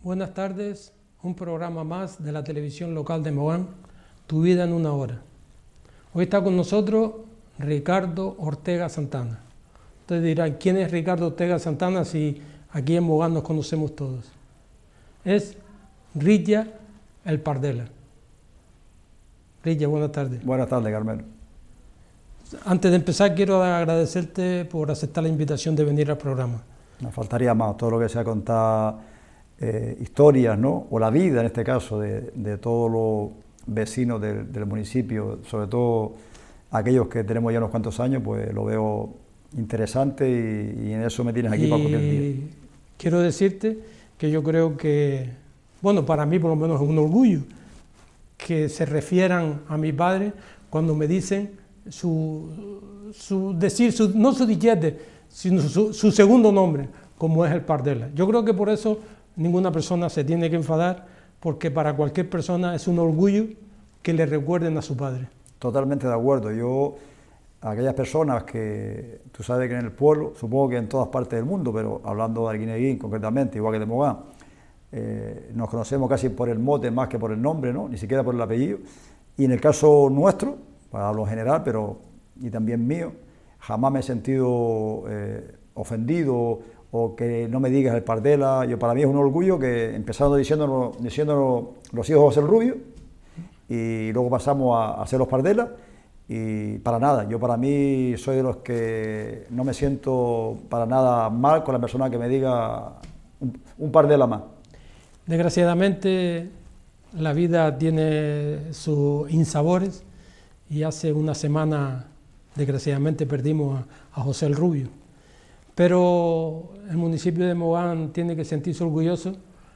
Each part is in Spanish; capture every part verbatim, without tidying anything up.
Buenas tardes, un programa más de la televisión local de Mogán, Tu vida en una hora. Hoy está con nosotros Ricardo Ortega Santana. Ustedes dirán, ¿quién es Ricardo Ortega Santana si aquí en Mogán nos conocemos todos? Es Rilla el Pardela. Rilla, buenas tardes. Buenas tardes, Carmelo. Antes de empezar, quiero agradecerte por aceptar la invitación de venir al programa. Nos faltaría más, todo lo que sea contar eh, historias, ¿no? O la vida, en este caso, de, de todos los vecinos del, del municipio, sobre todo aquellos que tenemos ya unos cuantos años, pues lo veo interesante y, y en eso me tienes aquí y para cualquier día. Quiero decirte que yo creo que, bueno, para mí por lo menos es un orgullo que se refieran a mi padre cuando me dicen su, su decir, su, no su diquete, sino su, su segundo nombre, como es el Pardela. Yo creo que por eso ninguna persona se tiene que enfadar, porque para cualquier persona es un orgullo que le recuerden a su padre. Totalmente de acuerdo. Yo, aquellas personas que, tú sabes que en el pueblo, supongo que en todas partes del mundo, pero hablando de Arguineguín concretamente, igual que de Mogán, eh, nos conocemos casi por el mote más que por el nombre, ¿no? Ni siquiera por el apellido. Y en el caso nuestro, pues hablo en general, pero y también mío, jamás me he sentido eh, ofendido o que no me digas el Pardela. Yo, para mí es un orgullo que empezaron diciéndonos, diciéndonos los hijos de José el Rubio y luego pasamos a, a ser los Pardela y para nada, yo para mí soy de los que no me siento para nada mal con la persona que me diga un, un Pardela más. Desgraciadamente la vida tiene sus insabores y hace una semana desgraciadamente perdimos a, a José el Rubio. Pero el municipio de Mogán tiene que sentirse orgulloso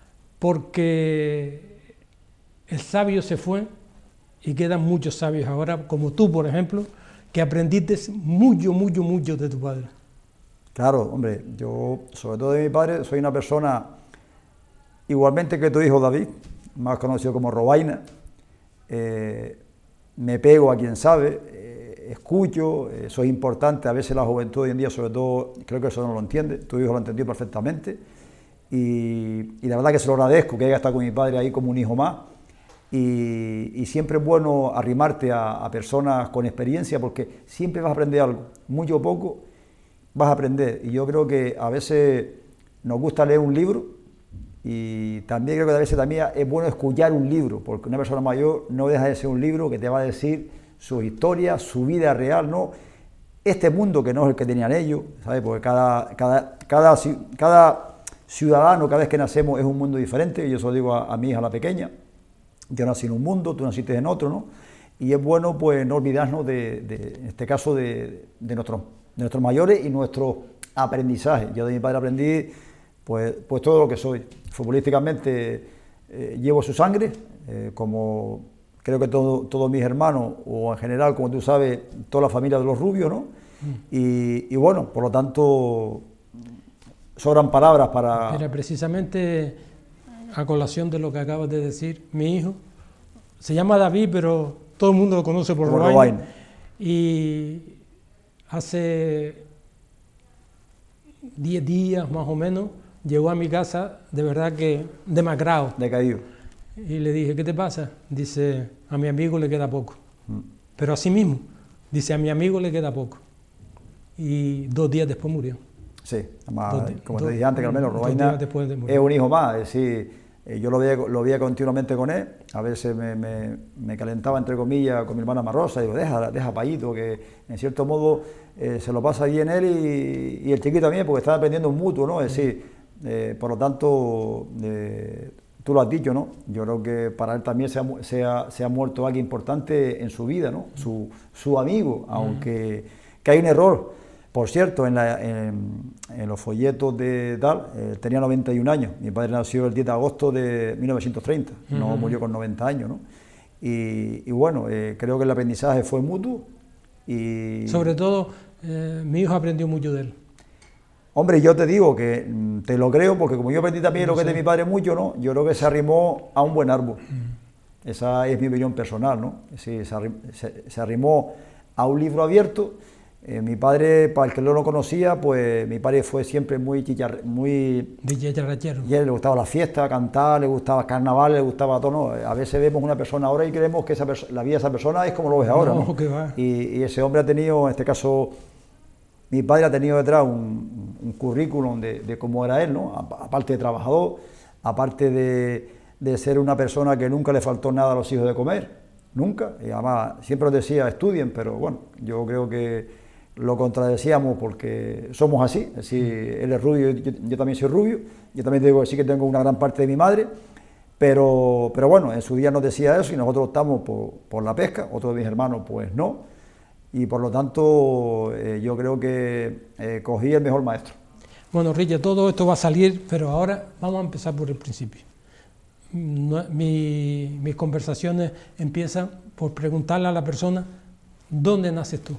porque el sabio se fue y quedan muchos sabios ahora, como tú, por ejemplo, que aprendiste mucho, mucho, mucho de tu padre. Claro, hombre, yo, sobre todo de mi padre, soy una persona igualmente que tu hijo David, más conocido como Robaina. Eh, me pego a quien sabe, eh, escucho, eh, soy importante. A veces la juventud hoy en día, sobre todo, creo que eso no lo entiende. Tu hijo lo entendió perfectamente y, y la verdad que se lo agradezco, que haya estado con mi padre ahí como un hijo más. Y, y siempre es bueno arrimarte a, a personas con experiencia porque siempre vas a aprender algo, mucho o poco vas a aprender. Y yo creo que a veces nos gusta leer un libro y también creo que a veces también es bueno escuchar un libro, porque una persona mayor no deja de ser un libro que te va a decir su historia, su vida real, ¿no? Este mundo que no es el que tenían ellos, ¿sabes? Porque cada, cada, cada, cada ciudadano, cada vez que nacemos es un mundo diferente. Yo se lo digo a, a mi hija, la pequeña. Yo nací en un mundo, tú naciste en otro, ¿no? Y es bueno, pues, no olvidarnos, de, de, en este caso, de, de, nuestros, de nuestros mayores y nuestros aprendizajes. Yo de mi padre aprendí, pues, pues todo lo que soy. Futbolísticamente eh, llevo su sangre, eh, como creo que todo, todos mis hermanos, o en general, como tú sabes, toda la familia de los Rubios, ¿no? Mm. Y, y bueno, por lo tanto, sobran palabras para... Mira, precisamente... a colación de lo que acabas de decir, mi hijo se llama David, pero todo el mundo lo conoce por Robaina. Y hace diez días más o menos llegó a mi casa, de verdad que demacrado. Decaído. Y le dije, ¿qué te pasa? Dice, a mi amigo le queda poco. Mm. Pero así mismo, dice, a mi amigo le queda poco. Y dos días después murió. Sí, además, como te dije antes, Carmelo, Robaina es un hijo más, es decir, yo lo veía, lo veía continuamente con él, a veces me, me, me calentaba, entre comillas, con mi hermana Marrosa, y digo, deja, deja Payito, que en cierto modo eh, se lo pasa bien él y, y el chiquito también, porque están aprendiendo un mutuo, ¿no? Es decir, eh, por lo tanto, eh, tú lo has dicho, ¿no? Yo creo que para él también se ha, se ha, se ha muerto alguien importante en su vida, ¿no? Su, su amigo, aunque que hay un error. Por cierto, en, la, en, en los folletos de tal, eh, tenía noventa y un años. Mi padre nació el diez de agosto de mil novecientos treinta, uh-huh. No murió con noventa años, ¿no? Y, y bueno, eh, creo que el aprendizaje fue mutuo. Y... Sobre todo, eh, mi hijo aprendió mucho de él. Hombre, yo te digo que te lo creo, porque como yo aprendí también no lo que sé. Es de mi padre mucho, ¿no? Yo creo que se arrimó a un buen árbol. Uh-huh. Esa es mi opinión personal, ¿no? Sí, se, arrim, se, se arrimó a un libro abierto. Eh, mi padre, para el que no lo conocía, pues mi padre fue siempre muy chicharrero, muy... De chicharrachero. Y a él le gustaba la fiesta, cantar, le gustaba carnaval, le gustaba todo, ¿no? A veces vemos una persona ahora y creemos que esa la vida de esa persona es como lo ves ahora, ¿no? No, que va. Y, y ese hombre ha tenido, en este caso, mi padre ha tenido detrás un, un currículum de, de cómo era él, ¿no? Aparte de trabajador, aparte de, de ser una persona que nunca le faltó nada a los hijos de comer, nunca. Y además siempre nos decía, estudien, pero bueno, yo creo que lo contradecíamos porque somos así, es decir, él es rubio, yo, yo también soy rubio, yo también digo que sí que tengo una gran parte de mi madre, pero, pero bueno, en su día nos decía eso y nosotros optamos por, por la pesca, otro de mis hermanos pues no, y por lo tanto eh, yo creo que eh, cogí el mejor maestro. Bueno, Richa, todo esto va a salir, pero ahora vamos a empezar por el principio. No, mi, mis conversaciones empiezan por preguntarle a la persona, ¿dónde naces tú?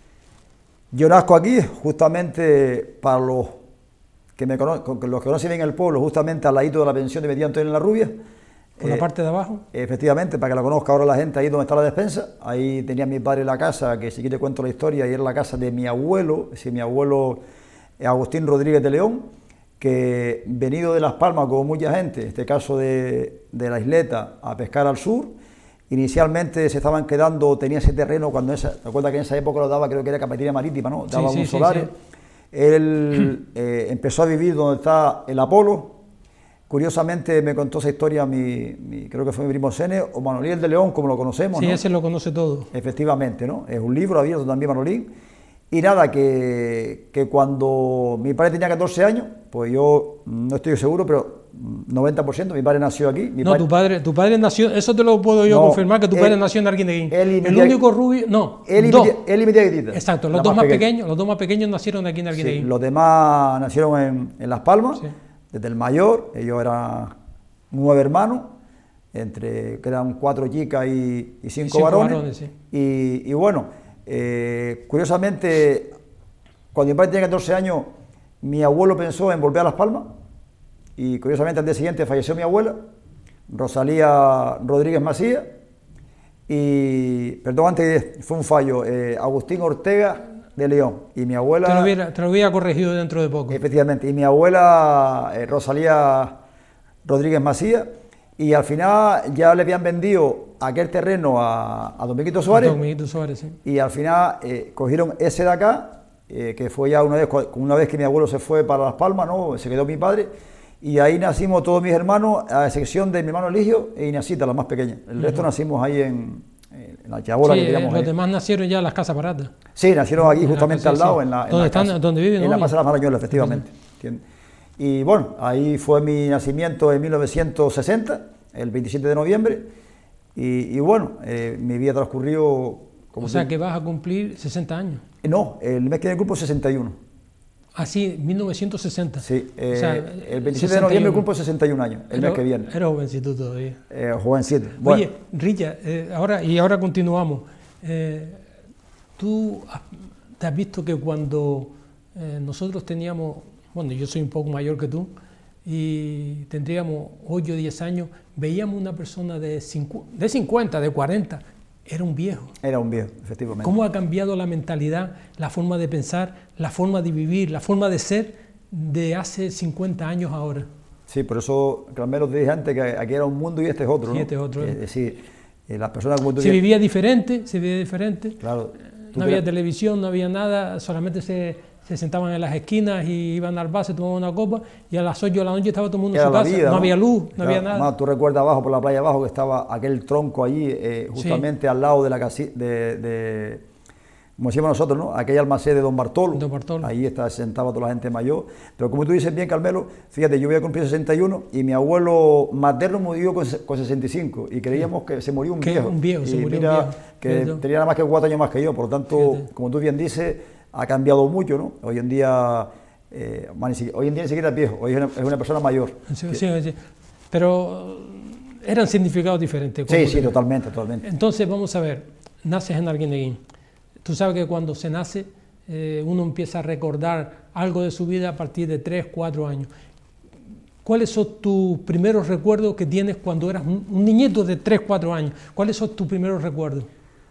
Yo nazco aquí, justamente para los que me conocen, los que conocen bien el pueblo, justamente al ladito de la pensión de mi tía Antonio en la Rubia. ¿Por eh, la parte de abajo? Efectivamente, para que la conozca ahora la gente, ahí donde está la despensa. Ahí tenía mi padre la casa, que si quiere cuento la historia, y era la casa de mi abuelo, es decir, mi abuelo Agustín Rodríguez de León, que venido de Las Palmas, como mucha gente, en este caso de, de la isleta, a pescar al sur. Inicialmente se estaban quedando, tenía ese terreno, cuando esa, recuerda que en esa época lo daba, creo que era Capitanía Marítima, ¿no? Daba sí, unos sí, solares. Sí, sí. Él eh, empezó a vivir donde está el Apolo. Curiosamente me contó esa historia, mi, mi, creo que fue mi primo Sene, o Manolín de León, como lo conocemos, Sí, ¿no? ese lo conoce todo. Efectivamente, ¿no? Es un libro abierto también, Manolín. Y nada, que, que cuando mi padre tenía catorce años, pues yo no estoy seguro, pero noventa por ciento, mi padre nació aquí. Mi no, padre, tu padre tu padre nació, eso te lo puedo yo no, confirmar, que tu él, padre nació en Arguineguín. El tía, único rubio, no, él y, dos. Mi, él y mi tía Guitita. Exacto, los dos más pequeños. pequeños, los dos más pequeños nacieron aquí en Arguineguín. Sí, los demás nacieron en, en Las Palmas, sí. Desde el mayor, ellos eran nueve hermanos, entre que eran cuatro chicas y, y cinco, y cinco varones. varones sí. y, y bueno, eh, curiosamente, cuando mi padre tenía catorce años, mi abuelo pensó en volver a Las Palmas y curiosamente al día siguiente falleció mi abuela, Rosalía Rodríguez Macías, y, perdón, antes fue un fallo, eh, Agustín Ortega de León, y mi abuela... Te lo hubiera, te lo hubiera corregido dentro de poco. Efectivamente, y mi abuela eh, Rosalía Rodríguez Macías, y al final ya le habían vendido aquel terreno a, a Don Miguelito Suárez, Don Miguelito Suárez, sí. Y al final eh, cogieron ese de acá, eh, que fue ya una vez, una vez que mi abuelo se fue para Las Palmas, ¿no? Se quedó mi padre, y ahí nacimos todos mis hermanos, a excepción de mi hermano Eligio e Inacita, la más pequeña. El uh-huh. resto nacimos ahí en, en la chabola, sí, que teníamos los ahí. demás nacieron ya en las casas baratas. Sí, nacieron aquí justamente la, al lado, sí. en la, en ¿Dónde la están, casa, ¿dónde viven? En hoy? la Plaza de las Marañuelas, efectivamente. Sí. Y bueno, ahí fue mi nacimiento en mil novecientos sesenta, el veintisiete de noviembre, y, y bueno, eh, mi vida transcurrió... Como o sea, tú. que vas a cumplir sesenta años. No, el mes que viene cumplo sesenta y uno. Ah, sí, mil novecientos sesenta. Sí, eh, o sea, el veintisiete de noviembre cumplo sesenta y un años, el era, mes que viene. Era jovencito todavía. Eh, jovencito. Bueno. Oye, Richa, eh, ahora, y ahora continuamos. Eh, tú te has visto que cuando eh, nosotros teníamos, bueno, yo soy un poco mayor que tú, y tendríamos ocho o diez años, veíamos una persona de, de cincuenta, de cuarenta, era un viejo. Era un viejo, efectivamente. ¿Cómo ha cambiado la mentalidad, la forma de pensar, la forma de vivir, la forma de ser de hace cincuenta años ahora? Sí, por eso, Carmelo, te dije antes que aquí era un mundo y este es otro, ¿no? Sí, este es otro. Es decir, eh, las personas como tú... Se vivía diferente, se vivía diferente. Claro. No había televisión, no había nada, solamente se, se sentaban en las esquinas y iban al bar, se tomaban una copa y a las ocho de la noche estaba todo el mundo en su casa. Vida, no, ¿no? había luz, no claro, había nada. Más, tú recuerdas abajo, por la playa abajo, que estaba aquel tronco allí, eh, justamente sí. al lado de la casilla, de, de, como decíamos nosotros, ¿no? Aquel almacén de Don Bartolo. Don Bartolo. Ahí está, se sentaba toda la gente mayor. Pero como tú dices bien, Carmelo, fíjate, yo voy a cumplir sesenta y uno y mi abuelo materno murió con, con sesenta y cinco y creíamos sí. que se murió un ¿Qué? viejo. Un viejo, y se murió mira, un viejo. que Fíjate. tenía nada más que cuatro años más que yo, por lo tanto, fíjate. Como tú bien dices, ha cambiado mucho, ¿no? Hoy en día... Eh, hoy en día ni siquiera es viejo, hoy es una, es una persona mayor. Sí, sí, sí. Pero eran significados diferentes. Sí, sí, totalmente, totalmente. Entonces, vamos a ver, naces en Arguineguín. Tú sabes que cuando se nace, eh, uno empieza a recordar algo de su vida a partir de tres, cuatro años. ¿Cuáles son tus primeros recuerdos que tienes cuando eras un, un niñito de tres, cuatro años? ¿Cuáles son tus primeros recuerdos?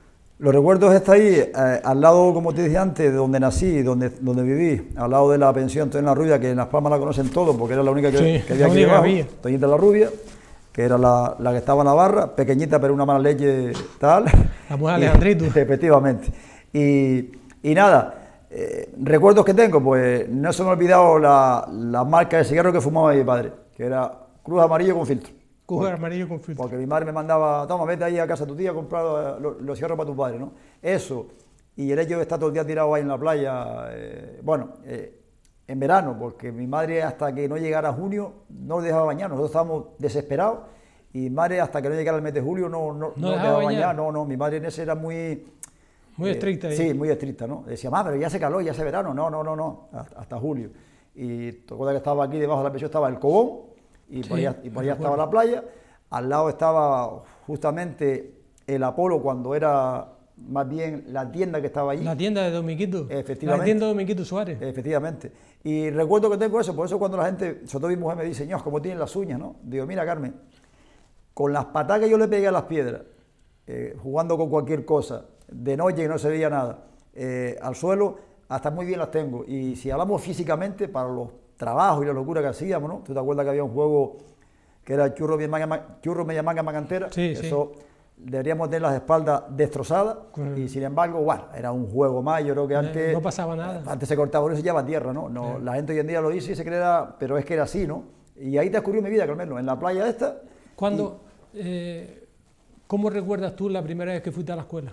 Los recuerdos está ahí, eh, al lado, como te dije antes, de donde nací, donde, donde viví, al lado de la pensión Toñita la Rubia, que en Las Palmas la conocen todos, porque era la única que, sí, que había aquí debajo, Toñita la Rubia, que era la, la que estaba en la barra, pequeñita pero una mala leche tal. La mujer Alejandrito. Efectivamente. Y, y nada, eh, recuerdos que tengo, pues no se me ha olvidado la, la marca de cigarro que fumaba mi padre, que era Cruz Amarillo con filtro. Cruz Amarillo con filtro. Porque mi madre me mandaba, toma, vete ahí a casa de tu tía a comprar los, los cigarros para tu padre, ¿no? Eso, y el hecho de estar todo el día tirado ahí en la playa, eh, bueno, eh, en verano, porque mi madre hasta que no llegara junio no nos dejaba bañar, nosotros estábamos desesperados, y mi madre hasta que no llegara el mes de julio no, no, no, no dejaba bañar, bañar. no, no, mi madre en ese era muy... Muy eh, estricta. Ahí. Sí, muy estricta, ¿no? Decía, mamá, pero ya hace calor, ya hace verano, no, no, no, no, hasta, hasta julio. Y te acuerdas que estaba aquí debajo de la pensión, estaba el Cobón, y por sí, allá, y por allá estaba la playa. Al lado estaba justamente el Apolo, cuando era más bien la tienda que estaba allí. La tienda de Dominguito. Efectivamente. La tienda de Dominguito Suárez. Efectivamente. Y recuerdo que tengo eso, por eso cuando la gente, sobre todo mi mujer, me dice, Dios, ¿cómo tienen las uñas, no? Digo, mira, Carmen, con las patas que yo le pegué a las piedras, eh, jugando con cualquier cosa, de noche y no se veía nada, eh, al suelo, hasta muy bien las tengo. Y si hablamos físicamente, para los trabajos y la locura que hacíamos, ¿no? ¿Tú te acuerdas que había un juego que era churro, churro media manga macantera? Sí, eso sí. Deberíamos tener las espaldas destrozadas, uh-huh. Y sin embargo, bueno, era un juego más. Yo creo que antes no pasaba nada. Antes se cortaba uno y se llevaba a tierra, ¿no? no sí. La gente hoy en día lo dice y se cree, pero es que era así, ¿no? Y ahí transcurrió mi vida, Carmelo, en la playa esta. Cuando, y... eh, ¿Cómo recuerdas tú la primera vez que fuiste a la escuela?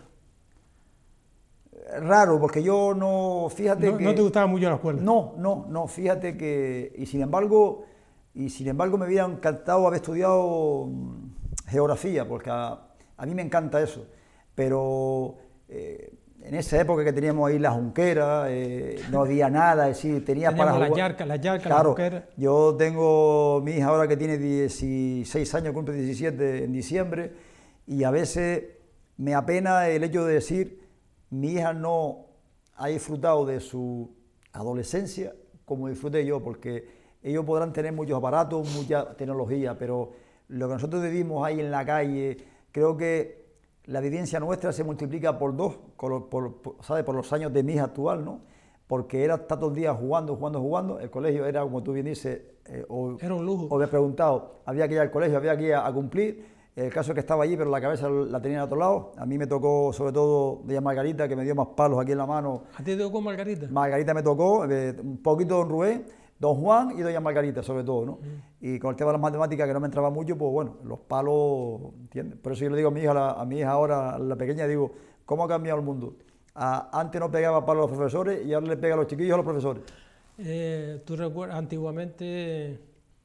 Raro, porque yo no, fíjate no, que... ¿No te gustaba mucho la escuela? No, no, no, fíjate que... Y sin embargo, y sin embargo me hubiera encantado haber estudiado geografía, porque a, a mí me encanta eso. Pero eh, en esa época que teníamos ahí la Junquera, eh, no había nada, es decir, tenía teníamos para... las yarcas, las yarcas, claro, la Junquera. Yo tengo mi hija ahora que tiene dieciséis años, cumple diecisiete en diciembre, y a veces me apena el hecho de decir... Mi hija no ha disfrutado de su adolescencia como disfruté yo, porque ellos podrán tener muchos aparatos, mucha tecnología, pero lo que nosotros vivimos ahí en la calle, creo que la vivencia nuestra se multiplica por dos, por, por, por, ¿sabes? Por los años de mi hija actual, ¿no? Porque era estar todo el día jugando, jugando, jugando. El colegio era, como tú bien dices, eh, o, era un lujo. O me he preguntado, había que ir al colegio, había que ir a, a cumplir. El caso es que estaba allí, pero la cabeza la tenía a otro lado. A mí me tocó, sobre todo, de Margarita, que me dio más palos aquí en la mano. ¿A ti te tocó Margarita? Margarita me tocó, eh, un poquito don Rubén, don Juan y doña Margarita, sobre todo, ¿no? Mm. Y con el tema de las matemáticas, que no me entraba mucho, pues bueno, los palos, ¿entiendes? Por eso yo le digo a mi hija, la, a mi hija ahora, la pequeña, digo, ¿cómo ha cambiado el mundo? A, antes no pegaba palos a los profesores y ahora le pega a los chiquillos a los profesores. Eh, ¿Tú recuerdas, antiguamente, eh,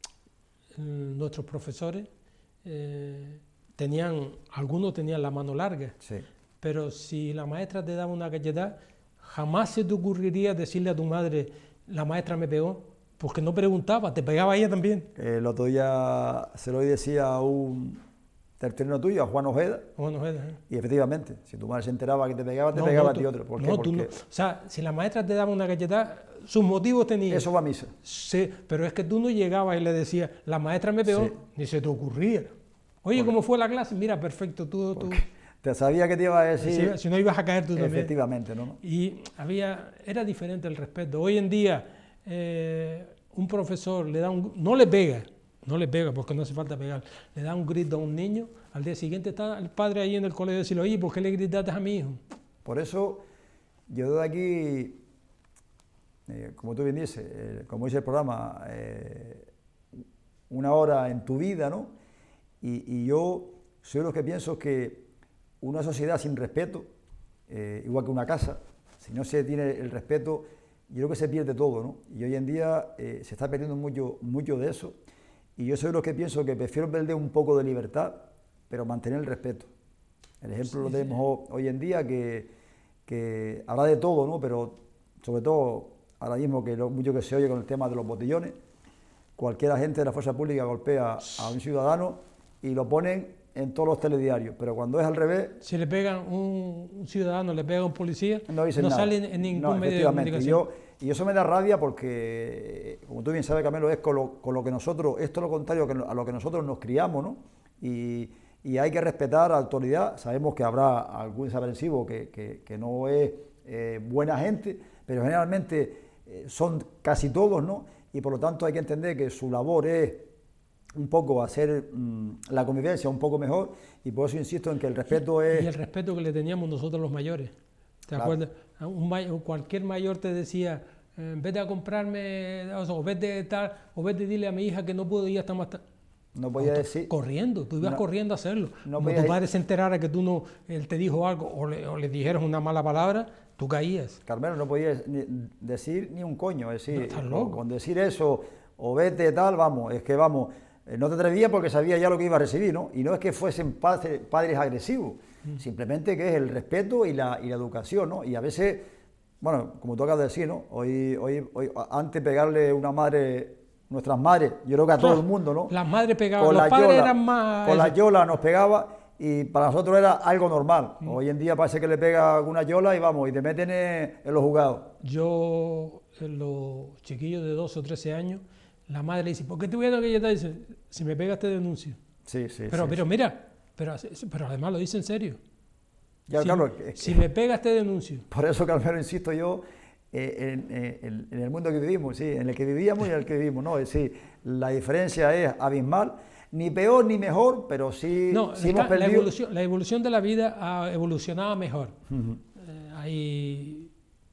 nuestros profesores... Eh, tenían, algunos tenían la mano larga, sí. Pero si la maestra te daba una cachetada, jamás se te ocurriría decirle a tu madre, la maestra me pegó, porque no preguntaba, te pegaba ella también. El otro día se lo decía a un tertuliano tuyo, a Juan Ojeda, Juan Ojeda ¿eh? Y efectivamente, si tu madre se enteraba que te pegaba, te no, pegaba no, a ti otro. ¿Por qué? No, Porque... tú no. O sea, si la maestra te daba una cachetada, sus motivos tenía. Eso va a misa. Sí, pero es que tú no llegabas y le decías, la maestra me pegó, sí. Ni se te ocurría. Oye, ¿cómo fue la clase? Mira, perfecto, tú... tú te sabía que te iba a decir... Si, si no ibas a caer tú también. Efectivamente, ¿no? Y había, era diferente el respeto. Hoy en día, eh, un profesor le da un... No le pega, no le pega porque no hace falta pegar. Le da un grito a un niño, al día siguiente está el padre ahí en el colegio y decirle, oye, ¿por qué le gritaste a mi hijo? Por eso, yo de aquí, eh, como tú bien dices, eh, como dice el programa, eh, una hora en tu vida, ¿no? Y, y yo soy de los que pienso que una sociedad sin respeto, eh, igual que una casa, si no se tiene el respeto, yo creo que se pierde todo, ¿no? Y hoy en día eh, se está perdiendo mucho, mucho de eso. Y yo soy de los que pienso que prefiero perder un poco de libertad, pero mantener el respeto. El ejemplo sí, lo tenemos sí. hoy en día, que, que habla de todo, ¿no? Pero sobre todo ahora mismo que lo mucho que se oye con el tema de los botellones, cualquier agente de la fuerza pública golpea a un ciudadano y lo ponen en todos los telediarios, pero cuando es al revés... Si le pegan un, un ciudadano, le pega a un policía, no, no sale en ningún no, medio de comunicación. Y, yo, y eso me da rabia porque, como tú bien sabes, Camilo, es con lo, con lo que nosotros, esto es lo contrario a lo que nosotros nos criamos, ¿no? Y, y hay que respetar a la autoridad. Sabemos que habrá algún desaprensivo que, que, que no es eh, buena gente, pero generalmente eh, son casi todos, ¿no? Y por lo tanto hay que entender que su labor es un poco hacer mmm, la convivencia un poco mejor, y por eso insisto en que el respeto es... Y el respeto que le teníamos nosotros los mayores. ¿Te Claro. acuerdas? Un may- cualquier mayor te decía, eh, vete a comprarme, o, sea, o vete tal, o vete dile a mi hija que no puedo ir hasta más tarde. No podía decir... Corriendo, tú ibas No, corriendo a hacerlo. no Como podía- tu padre se enterara que tú no, él te dijo algo, o le, o le dijeras una mala palabra, tú caías. Carmelo, no podía ni decir ni un coño, es decir, No, estás con, loco. con decir eso, o vete tal, vamos, es que vamos, eh, no te atrevías porque sabía ya lo que iba a recibir, ¿no? Y no es que fuesen padres, padres agresivos, mm. simplemente que es el respeto y la, y la educación, ¿no? Y a veces, bueno, como tú acabas de decir, ¿no? Hoy, hoy, hoy antes pegarle una madre, nuestras madres, yo creo que a todo el mundo, ¿no? Las madres pegaban, Con los la padres yola, eran más... con la eso. yola nos pegaba, y para nosotros era algo normal. Mm. Hoy en día parece que le pega alguna yola y vamos, y te meten en, en los juzgados. Yo, en los chiquillos de doce o trece años, la madre le dice, ¿por qué te voy a dar que ella dice? Si me pegas te denuncio. Sí, sí, Pero, sí, pero sí. mira, pero, pero además lo dice en serio. Ya, si, claro, es que- si me pegas te denuncio. Por eso, Carmelo, insisto yo, eh, en, en- en el mundo que vivimos, sí, en el que vivíamos y en el que vivimos, ¿no? Es decir, la diferencia es abismal, ni peor ni mejor, pero sí, No, sí está- hemos la, perdido... evolución, la evolución de la vida ha evolucionado mejor. Ujú. Eh, hay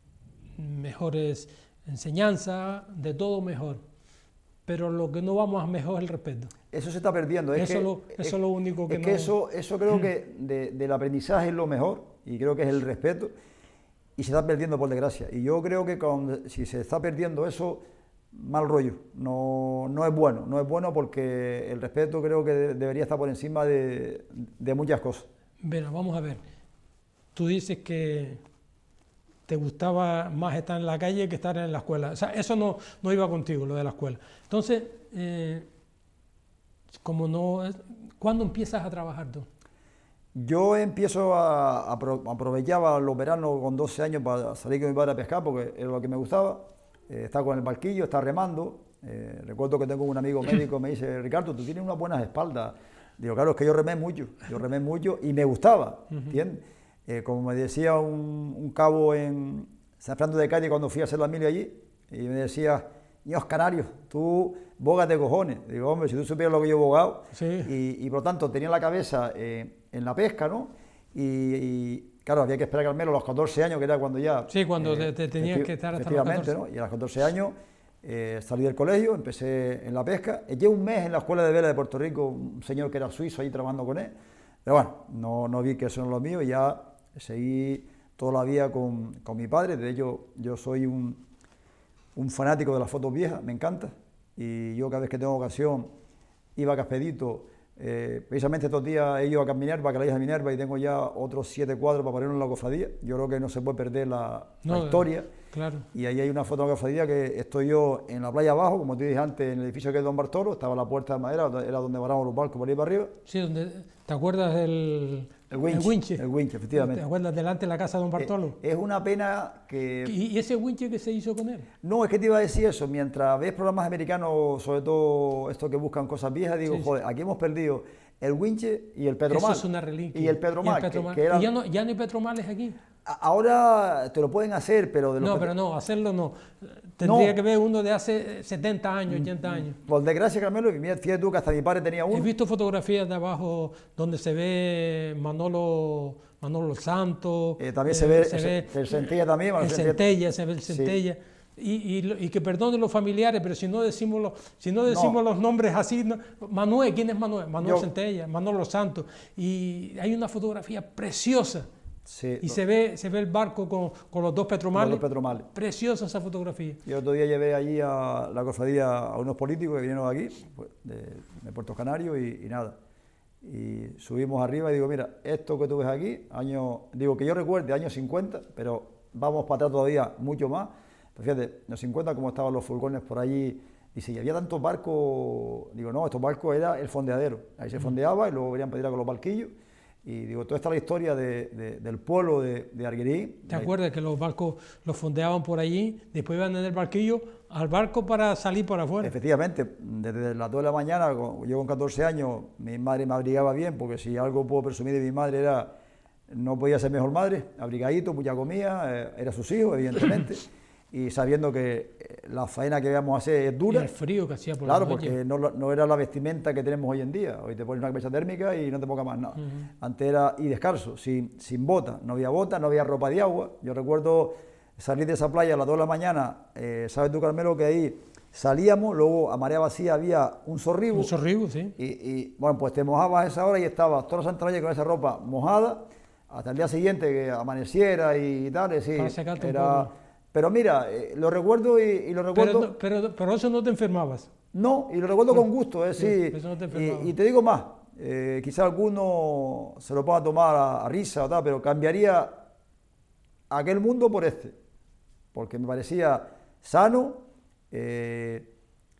mejores enseñanzas, de todo mejor. Pero lo que no vamos a mejor es el respeto. Eso se está perdiendo. Es Eso que, lo- eso es lo único que es que no- eso, eso creo que de- del aprendizaje es lo mejor, y creo que es el respeto, y se está perdiendo por desgracia. Y yo creo que con- si se está perdiendo eso, mal rollo, no, no es bueno, no es bueno porque el respeto creo que de- debería estar por encima de, de muchas cosas. Bueno, vamos a ver. Tú dices que te gustaba más estar en la calle que estar en la escuela. O sea, eso no, no iba contigo, lo de la escuela. Entonces, eh, como no... es- ¿cuándo empiezas a trabajar tú? Yo empiezo a, a apro- aprovechaba los veranos con doce años para salir con mi padre a pescar porque era lo que me gustaba. Eh, estar con el barquillo, estar remando. Eh, recuerdo que tengo un amigo médico que me dice, Ricardo, tú tienes unas buenas espaldas. Digo, claro, es que yo remé mucho, yo remé mucho y me gustaba, ¿entiendes? Eh, como me decía un, un cabo en San Fernando de Cádiz cuando fui a hacer la mili allí, y me decía, Dios canarios, tú bogas de cojones. Digo, hombre, si tú supieras lo que yo he bogado. Sí. Y, y por lo tanto tenía la cabeza eh, en la pesca, ¿no? Y, y, claro, había que esperar al menos los catorce años, que era cuando ya... Sí, cuando te- te tenías efecti- que estar hasta los efectivamente, catorce. ¿no? Y a los catorce años eh, salí del colegio, empecé en la pesca. Eché un mes en la escuela de vela de Puerto Rico, un señor que era suizo ahí trabajando con él. Pero bueno, no, no vi que eso no es lo mío y ya seguí toda la vida con, con mi padre. De hecho, yo soy un, un fanático de las fotos viejas, me encanta. Y yo cada vez que tengo ocasión iba a Caspedito. Eh, precisamente estos días he ido a Minerva, que la hija de Minerva, y tengo ya otros siete cuadros para ponerlo en la cofradía. Yo creo que no se puede perder la, la No, historia. Claro. Y ahí hay una foto de la cofradía que estoy yo en la playa abajo, como te dije antes, en el edificio que es Don Bartolo, estaba la puerta de madera, era donde varamos los barcos por ahí para arriba. Sí, donde, ¿te acuerdas del El winch, winche? el winch, efectivamente. ¿Te acuerdas delante de la casa de Don Bartolo? Eh, es una pena que... ¿Y, y ese winche que se hizo con él? No, es que te iba a decir eso, mientras ves programas americanos, sobre todo estos que buscan cosas viejas, digo, Sí, sí. joder, aquí hemos perdido el winche y el Pedromal. Eso es una reliquia. Y el Pedromal, Y el que- Petromal. que eran- ¿Y ya no, ya no hay petromales aquí? A- Ahora te lo pueden hacer, pero de los No, Petro- pero no, hacerlo no. Tendría No. que ver uno de hace setenta años, ochenta años. Por desgracia, Carmelo, y mira, fíjate tú que hasta mi padre tenía He uno. visto fotografías de abajo donde se ve Manolo, Manolo Santos. Eh, también eh, se ve, el, el Centella también. bueno, el Centella- Centella, se ve el Sí. Centella. Y, y, lo- y que perdonen los familiares, pero si no decimos los, si no decimos No. los nombres así, no- Manuel, ¿quién es Manuel? Manuel Yo- Centella, Manolo Santos. Y hay una fotografía preciosa. Sí, Y se ve, se ve el barco con, con los dos petromales. Los dos Petromales. Preciosa esa fotografía. Yo otro día llevé allí a la cofradía a unos políticos que vinieron aquí, pues, de, de Puerto Canario, y, y nada. Y subimos arriba y digo, mira, esto que tú ves aquí, año, digo que yo recuerde, años cincuenta, pero vamos para atrás todavía mucho más. Pues fíjate, en los cincuenta, como estaban los furgones por allí, dice, y había tantos barcos, digo, no, estos barcos era el fondeadero. Ahí se fondeaba y luego venían para ir con los barquillos. Y digo, toda esta es la historia de, de, del pueblo de, de Arguirí. ¿Te acuerdas que los barcos los fondeaban por allí, después iban en el barquillo al barco para salir por afuera? Efectivamente, desde las dos de la mañana, yo con catorce años, mi madre me abrigaba bien, porque si algo puedo presumir de mi madre era, no podía ser mejor madre, abrigadito, pues ya comía, eh, era sus hijos, evidentemente. Y sabiendo que la faena que íbamos a hacer es dura. Y el frío que hacía por Claro, la noche. porque no, no era la vestimenta que tenemos hoy en día. Hoy te pones una camisa térmica y no te pongas más nada. Uh-huh. Antes era y descalzo, sin, sin bota. No había bota, no había ropa de agua. Yo recuerdo salir de esa playa a las dos de la mañana, eh, sabes tú, Carmelo, que ahí salíamos, luego a marea vacía había un zorribo. Un zorribo, sí. Y, y bueno, pues te mojabas a esa hora y estabas toda la Santa Noche con esa ropa mojada, hasta el día siguiente que amaneciera y tal. Sí, para secarte era... un poco. Pero mira, eh, lo recuerdo y, y lo recuerdo... Pero, pero, pero eso no te enfermabas. No, y lo recuerdo con gusto, es decir, sí, no te y, y te digo más, eh, quizá alguno se lo pueda tomar a, a risa o tal, pero cambiaría aquel mundo por este, porque me parecía sano, eh,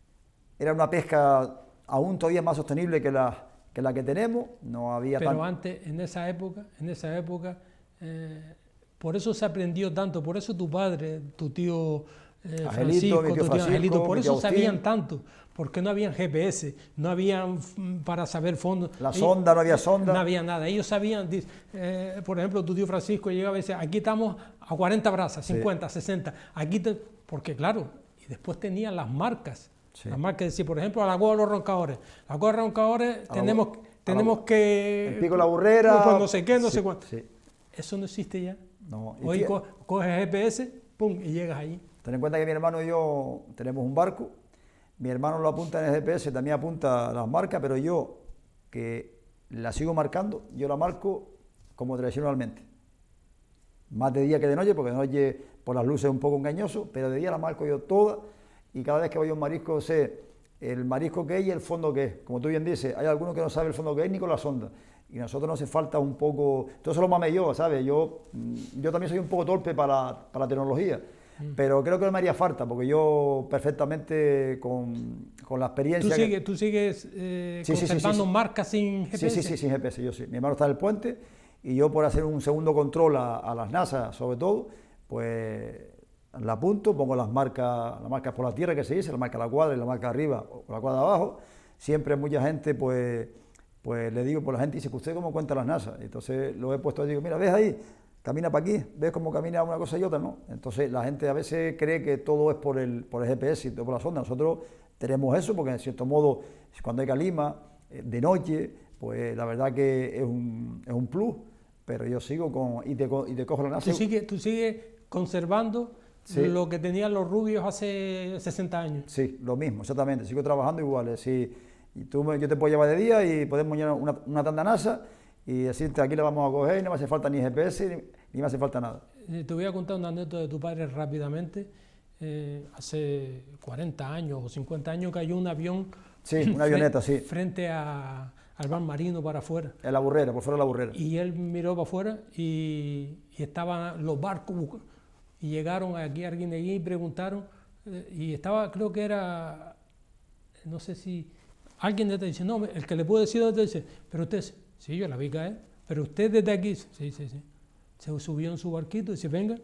era una pesca aún todavía más sostenible que la que, la que tenemos, no había... Pero tan... antes, en esa época, en esa época... Eh, por eso se aprendió tanto, por eso tu padre, tu tío eh, Angelito, Francisco, mi tío tu tío Francisco, Angelito, por mi tío eso Agustín. sabían tanto, porque no habían G P S, no habían para saber fondos. La ellos, sonda, no había sonda. No había nada, ellos sabían, eh, por ejemplo, tu tío Francisco llegaba y decía, aquí estamos a cuarenta brazas, cincuenta, sí. sesenta, aquí te... porque claro, y después tenían las marcas, sí. las marcas, decir, por ejemplo, a la Cueva de los Roncadores, la Cueva de los Roncadores tenemos, la, tenemos la, que... El Pico de la Burrera... Pues no sé qué, no sí, sé cuánto. Sí. Eso no existe ya. No, Hoy que, co coges G P S, pum, y llegas allí. Ten en cuenta que mi hermano y yo tenemos un barco, mi hermano lo apunta en el G P S, también apunta las marcas, pero yo, que la sigo marcando, yo la marco como tradicionalmente. Más de día que de noche, porque de noche por las luces es un poco engañoso, pero de día la marco yo toda, y cada vez que voy a un marisco sé el marisco que es y el fondo que es. Como tú bien dices, hay algunos que no saben el fondo que es ni con la sonda. Y a nosotros nos hace falta un poco, todo eso lo mamé yo, ¿sabes? Yo, yo también soy un poco torpe para, para la tecnología, mm. pero creo que no me haría falta, porque yo perfectamente con, con la experiencia... ¿Tú, sigue, que... ¿tú sigues eh, sí, conservando sí, sí, sí. marcas sin G P S? Sí, sí, sí, sin G P S, yo sí. Mi hermano está en el puente y yo por hacer un segundo control a, a las NASA, sobre todo, pues la apunto, pongo las marcas, las marcas por la tierra que se dice, la marca de la cuadra y la marca arriba o la cuadra de abajo. Siempre mucha gente, pues... pues le digo, por la gente dice, que usted cómo cuenta las NASA. Entonces lo he puesto y digo, mira, ves ahí, camina para aquí, ves cómo camina una cosa y otra, ¿no? Entonces la gente a veces cree que todo es por el, por el G P S y todo por la sonda. Nosotros tenemos eso porque en cierto modo, cuando hay calima, de noche, pues la verdad que es un, es un plus, pero yo sigo con, y te, y te cojo la NASA. ¿Tú sigues, tú sigues conservando sí. lo que tenían los rubios hace sesenta años? Sí, lo mismo, exactamente, sigo trabajando igual, sí. Y tú, yo te puedo llevar de día y podemos llevar una, una tanda NASA y decirte aquí la vamos a coger y no me hace falta ni G P S ni, ni me hace falta nada. Eh, te voy a contar una anécdota de tu padre rápidamente. Eh, hace cuarenta años o cincuenta años cayó un avión. Sí, una avioneta, frente, sí. Frente a, al Mar Marino para afuera. En la Burrera, por fuera de la Burrera. Y él miró para afuera y, y estaban los barcos y llegaron aquí a Arguineguín y preguntaron eh, y estaba, creo que era, no sé si... Alguien te dice, no, el que le puedo decir, te dice, pero usted, sí, yo la vi caer, pero usted desde aquí, sí, sí, sí. Se subió en su barquito y dice, venga,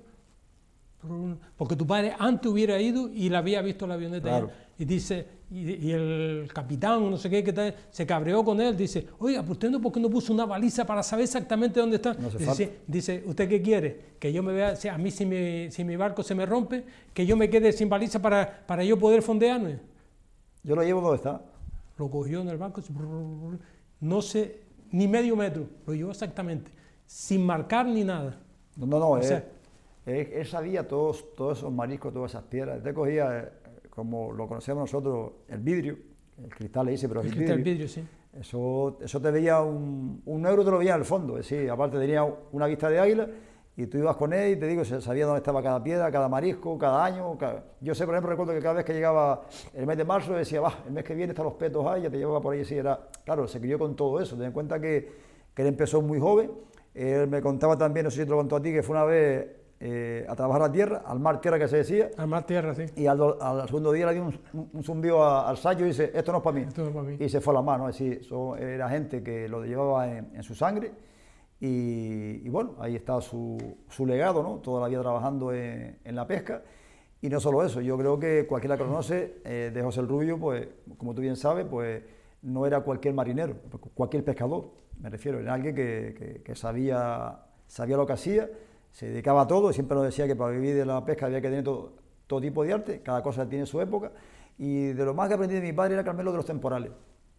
porque tu padre antes hubiera ido y la había visto la avioneta. Claro. Y dice, y, y el capitán, no sé qué, que tal, se cabreó con él, dice, oiga, ¿por usted no, por qué no puso una baliza para saber exactamente dónde está? No dice, dice, ¿usted qué quiere? Que yo me vea, a mí si mi, si mi barco se me rompe, que yo me quede sin baliza para, para yo poder fondearme. Yo lo llevo donde está. Lo cogió en el banco, no sé, ni medio metro, lo llevó exactamente, sin marcar ni nada. No, no, no, o él, sea, él, él sabía todos, todos esos mariscos, todas esas piedras. Él te cogía, eh, como lo conocíamos nosotros, el vidrio, el cristal le dice, pero el el cristal vidrio. vidrio, sí. Eso, eso te veía un, un euro, te lo veía al fondo, es decir, aparte tenía una vista de águila. Y tú ibas con él y te digo, sabía dónde estaba cada piedra, cada marisco, cada año. Cada... Yo sé, por ejemplo, recuerdo que cada vez que llegaba el mes de marzo decía, va, el mes que viene están los petos ahí, ya te llevaba por ahí. Así era, claro, se crió con todo eso. Ten en cuenta que, que él empezó muy joven. Él me contaba también, no sé si te lo contó a ti, que fue una vez eh, a trabajar a tierra, al mar tierra que se decía. Al mar tierra, sí. Y al, al segundo día le dio un, un zumbido a, al sayo y dice, esto no es para mí. Esto no es para mí. Y se fue a la mano. Es decir, eso era gente que lo llevaba en, en su sangre. Y, y bueno, ahí está su, su legado, ¿no? Toda la vida trabajando en, en la pesca. Y no solo eso, yo creo que cualquiera que lo conoce, eh, de José el Rubio, pues, como tú bien sabes, pues no era cualquier marinero, cualquier pescador, me refiero, era alguien que, que, que sabía, sabía lo que hacía, se dedicaba a todo, siempre nos decía que para vivir de la pesca había que tener todo, todo tipo de arte, cada cosa tiene su época, y de lo más que aprendí de mi padre era Carmelo de los temporales.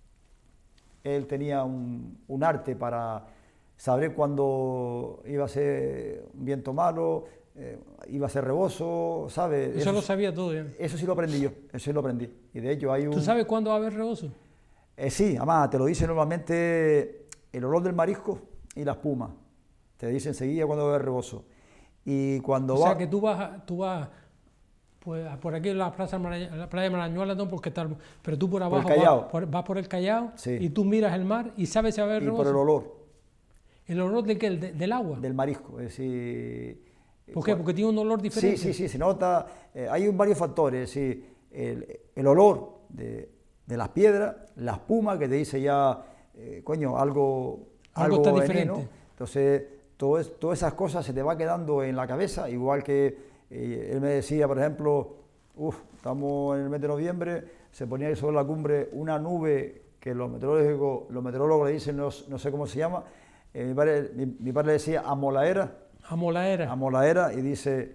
Él tenía un, un arte para saber cuándo iba a ser un viento malo, eh, iba a ser rebozo, ¿sabes? Eso, eso lo sabía todo ya. Eso sí lo aprendí yo, eso sí lo aprendí. Y de hecho hay un... ¿Tú sabes cuándo va a haber rebozo? Eh, sí, además te lo dice normalmente el olor del marisco y la espuma. Te dice enseguida cuándo va a haber rebozo. Y cuando o va... sea que tú vas, tú vas pues, por aquí en la, plaza Marañ- la playa de Marañuela, no, porque tal, pero tú por abajo por el Callao. vas, por, vas por el Callao, Sí. y tú miras el mar y sabes si va a haber Y rebozo. por el olor. ¿El olor de qué? ¿El de- ¿Del agua? Del marisco, es decir... ¿Por qué? Porque tiene un olor diferente. Sí, sí, sí, se nota. Eh, hay un, varios factores, es decir, el, el olor de, de las piedras, la espuma que te dice ya, eh, coño, algo, Algo algo está veneno. diferente. Entonces, todo es, todas esas cosas se te va quedando en la cabeza, igual que eh, él me decía, por ejemplo, uff, estamos en el mes de noviembre, se ponía ahí sobre la cumbre una nube que los meteorólogos, los meteorólogos le dicen, no, no sé cómo se llama, eh, mi, padre, mi, mi padre le decía amolaera, Amolaera. amolaera, y dice,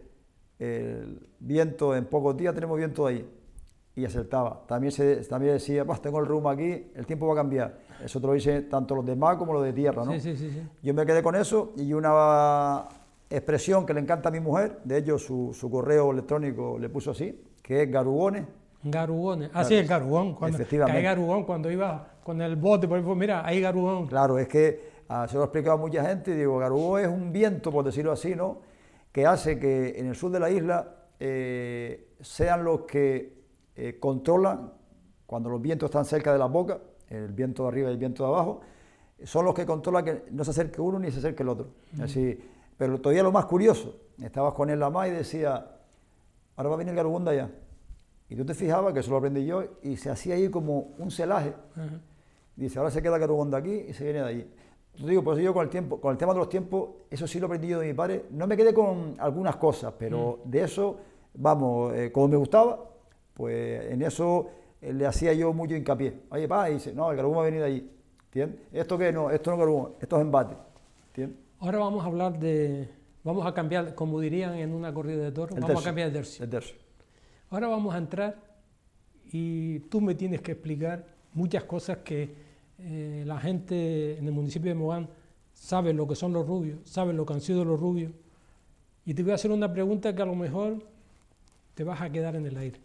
el viento, en pocos días tenemos viento ahí, y acertaba. También, se, también decía, pues tengo el rumbo aquí, el tiempo va a cambiar. Eso te lo dicen tanto los de mar como los de tierra, ¿no? Sí, sí, sí, sí. Yo me quedé con eso, y una expresión que le encanta a mi mujer, de hecho su, su correo electrónico le puso así, que es garugones. Garugones. Ah, sí, el garugón. Cuando, Efectivamente. que hay garugón, cuando iba con el bote, por ejemplo, mira, hay garugón. Claro, es que ah, se lo he explicado a mucha gente, y digo, garugón es un viento, por decirlo así, ¿no?, que hace que en el sur de la isla eh, sean los que eh, controlan, cuando los vientos están cerca de la boca, el viento de arriba y el viento de abajo, son los que controlan que no se acerque uno ni se acerque el otro. Mm. Así, pero todavía lo más curioso, estabas con él la más y decía, ahora va a venir el garugón de allá. Y tú te fijabas, que eso lo aprendí yo, y se hacía ahí como un celaje. Uh-huh. Dice, ahora se queda el garugón de aquí y se viene de allí. Te digo, por eso yo con el tiempo, con el tema de los tiempos, eso sí lo aprendí yo de mi padre. No me quedé con algunas cosas, pero mm. de eso, vamos, eh, como me gustaba, pues en eso eh, le hacía yo mucho hincapié. Oye, pa, y dice, no, el garugón va a venir de allí. ¿Entiendes? ¿Esto qué? No, esto no es garugón, esto es embate. ¿Entiendes? Ahora vamos a hablar de, vamos a cambiar, como dirían en una corrida de toros, vamos tercio, a cambiar de tercio. El tercio. Ahora vamos a entrar y tú me tienes que explicar muchas cosas que eh, la gente en el municipio de Mogán sabe lo que son los rubios, sabe lo que han sido los rubios, y te voy a hacer una pregunta que a lo mejor te vas a quedar en el aire.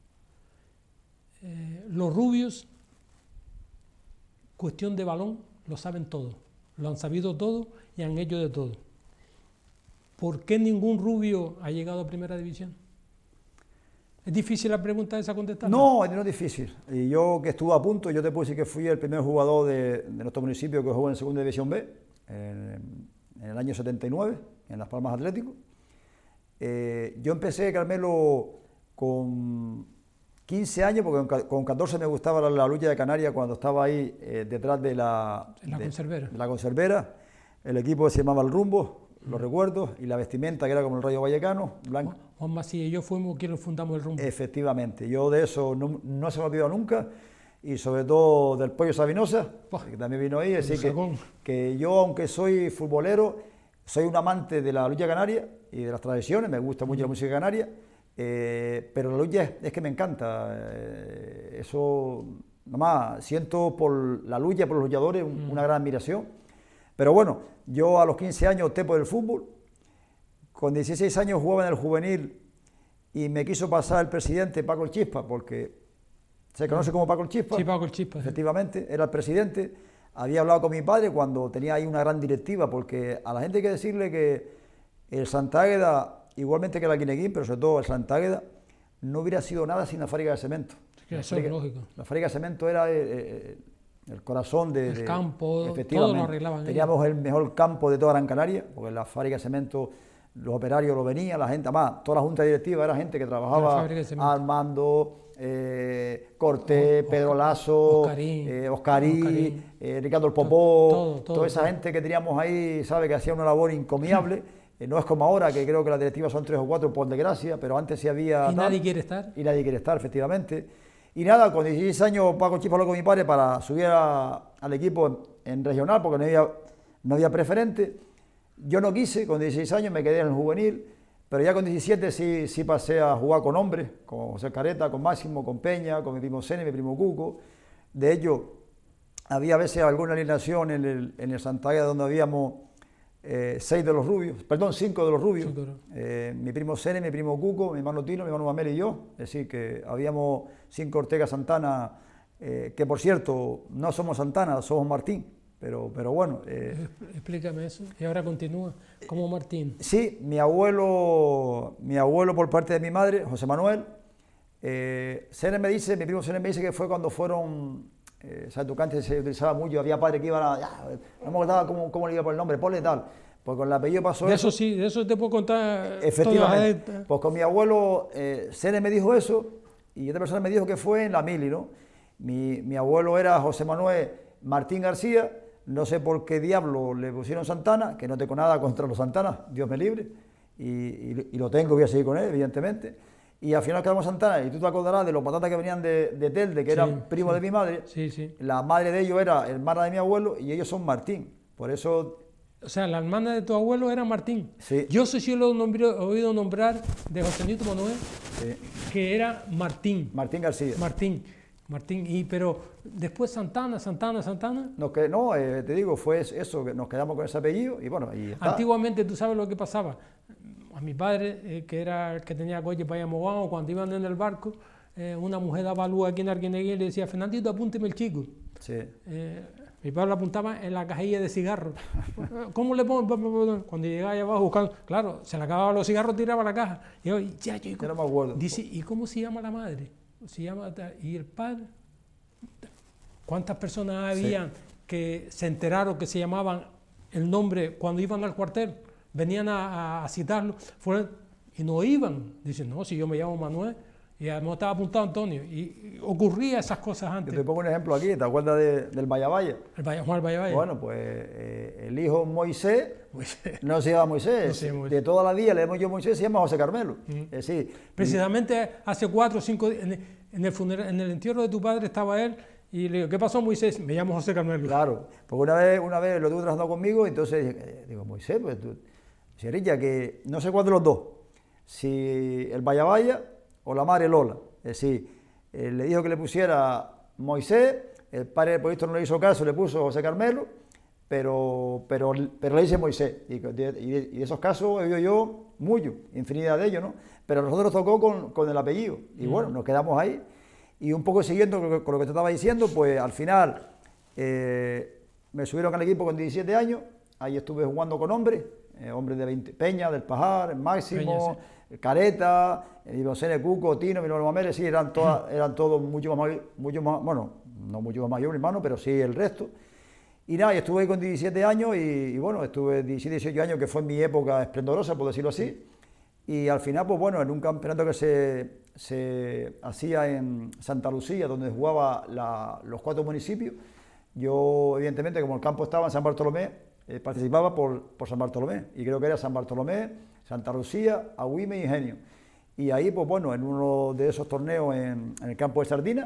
Eh, los rubios, cuestión de balón, lo saben todo, lo han sabido todo y han hecho de todo. ¿Por qué ningún rubio ha llegado a primera división? ¿Es difícil la pregunta esa contestar? No, no es difícil. Y yo que estuve a punto, yo te puedo decir que fui el primer jugador de, de nuestro municipio que jugó en Segunda División B, en, en el año setenta y nueve, en Las Palmas Atlético. Eh, yo empecé, Carmelo, con quince años, porque con catorce me gustaba la, la lucha de Canarias cuando estaba ahí eh, detrás de la, la, de, conservera. de la conservera. El equipo se llamaba El Rumbo, lo recuerdo, y la vestimenta que era como el Rayo Vallecano, blanco. Juan Macías y yo fuimos quienes fundamos El Rumbo. Efectivamente, yo de eso no, no se me ha olvidado nunca, y sobre todo del Pollo Sabinosa, oh, que también vino ahí, así que, que yo, aunque soy futbolero, soy un amante de la lucha canaria y de las tradiciones, me gusta mucho mm. la música canaria, eh, pero la lucha es, es que me encanta, eh, eso, nomás, siento por la lucha, por los luchadores, un, mm. una gran admiración. Pero bueno, yo a los quince años opté por el fútbol, con dieciséis años jugaba en el juvenil y me quiso pasar el presidente Paco el Chispa, porque se conoce como Paco el Chispa. Sí, Paco el Chispa. Efectivamente, era el presidente. Había hablado con mi padre cuando tenía ahí una gran directiva, porque a la gente hay que decirle que el Santa Águeda, igualmente que el Alquineguín, pero sobre todo el Santa Águeda, no hubiera sido nada sin la fábrica de cemento. Sí, eso es lógico. La fábrica de cemento era eh, eh, el corazón de... El de, campo, efectivamente, todo lo arreglaban. Teníamos ellos. El mejor campo de toda Gran Canaria, porque la fábrica de cemento los operarios lo venían, la gente, además, toda la junta directiva era gente que trabajaba, Armando, eh, Cortés, Pedro Lasso, Oscarí, eh, Oscarí, Oscarí. Eh, Ricardo el Popó, todo, todo, toda esa todo. gente que teníamos ahí, sabe, que hacía una labor encomiable. Eh, no es como ahora, que creo que las directivas son tres o cuatro, por desgracia, pero antes sí había... Y tal, nadie quiere estar. Y nadie quiere estar, efectivamente. Y nada, con dieciséis años Paco Chispa habló con mi padre para subir a, al equipo en, en regional, porque no había, no había preferente. Yo no quise, con dieciséis años me quedé en el juvenil, pero ya con diecisiete sí, sí pasé a jugar con hombres, con José Careta, con Máximo, con Peña, con mi primo Sene, mi primo Cuco. De hecho, había a veces alguna alineación en el, en el Santander donde habíamos eh, seis de los rubios, perdón, cinco de los rubios. Sí, claro. eh, mi primo Sene, mi primo Cuco, mi hermano Tino, mi hermano Mamel y yo. Es decir, que habíamos cinco Ortega Santana, eh, que por cierto, no somos Santana, somos Martín. Pero, pero bueno... Eh, Explícame eso. Y ahora continúa. ¿Cómo Martín? Sí, mi abuelo, mi abuelo por parte de mi madre, José Manuel, eh, Sene me dice, mi primo Sene me dice que fue cuando fueron, eh, ¿sabes? Tu antes se utilizaba mucho, había padres que iban a... Ya, no me acordaba cómo, cómo le iba por el nombre, ponle tal. Pues con el apellido pasó de eso. eso sí, de eso te puedo contar. Efectivamente. Pues con mi abuelo, eh, Sene me dijo eso, y otra persona me dijo que fue en la Mili, ¿no? Mi, mi abuelo era José Manuel Martín García. No sé por qué diablo le pusieron Santana, que no tengo nada contra los Santana, Dios me libre, y, y, y lo tengo, voy a seguir con él, evidentemente. Y al final quedamos Santana, y tú te acordarás de los patatas que venían de, de Telde, que eran sí, primos sí, de mi madre. Sí, sí. La madre de ellos era hermana de mi abuelo, y ellos son Martín. Por eso... O sea, la hermana de tu abuelo era Martín. Sí. Yo sé si lo he oído nombrar de José Nito Manuel, sí, que era Martín. Martín García. Martín. Martín, y pero después Santana, Santana, Santana. No, que, no eh, te digo, fue eso, que nos quedamos con ese apellido y bueno, y está. Antiguamente, tú sabes lo que pasaba. A mi padre, eh, que era el que tenía coche para ir a Mogán, cuando iban en el barco, eh, una mujer daba luz aquí en Arguineguín y le decía, Fernandito, apúnteme el chico. Sí. Eh, mi padre lo apuntaba en la cajilla de cigarros. ¿Cómo le pongo? Cuando llegaba allá abajo buscando, claro, se le acababan los cigarros, tiraba la caja. Y yo, ya, yo, yo no me acuerdo. Dice, ¿y cómo se llama la madre? Se llama, y el padre, ¿cuántas personas habían sí, que se enteraron que se llamaban el nombre cuando iban al cuartel? Venían a, a citarlo fueron, y no iban. Dicen, no, si yo me llamo Manuel, y además estaba apuntado Antonio, y, y ocurría esas cosas antes. Yo te pongo un ejemplo aquí, ¿te acuerdas de, del Vallabaya? El Valle, Juan Vallabaya. Bueno, pues eh, el hijo Moisés, Moisés, no se llama Moisés, no se Moisés. De toda la vida le hemos yo Moisés, se llama José Carmelo. Uh -huh. Es decir, precisamente y, hace cuatro o cinco días, en, en, el funeral, en el entierro de tu padre estaba él, y le digo, ¿qué pasó Moisés? Me llamo José Carmelo. Claro, porque una vez, una vez lo tuve trabajando conmigo, entonces dije, digo, Moisés, pues tú, Cerilla, que no sé cuál de los dos, si el Vallabaya o la madre Lola. Es decir, eh, le dijo que le pusiera Moisés, el padre por esto no le hizo caso, le puso José Carmelo, pero, pero, pero le dice Moisés. Y de, y de, y de esos casos he oído yo mucho, infinidad de ellos, ¿no? Pero a nosotros nos tocó con, con el apellido. Y bueno, nos quedamos ahí. Y un poco siguiendo con, con lo que te estaba diciendo, pues al final eh, me subieron al equipo con diecisiete años, ahí estuve jugando con hombres, eh, hombres de veinte, Peña, del Pajar, Máximo, Peña, sí, Careta, Ibocene, Cuco, Tino, mi hermano Mamere, sí, eran, todas, eran todos mucho más, mucho más, bueno, no mucho más mayor, mi hermano, pero sí el resto. Y nada, y estuve ahí con diecisiete años y, y bueno, estuve diecisiete, dieciocho años, que fue mi época esplendorosa, por decirlo así. Y al final, pues bueno, en un campeonato que se, se hacía en Santa Lucía, donde jugaba la, los cuatro municipios, yo, evidentemente, como el campo estaba en San Bartolomé, eh, participaba por, por San Bartolomé, y creo que era San Bartolomé, Santa Lucía, Agüime y Ingenio. Y ahí, pues bueno, en uno de esos torneos en, en el campo de Sardina,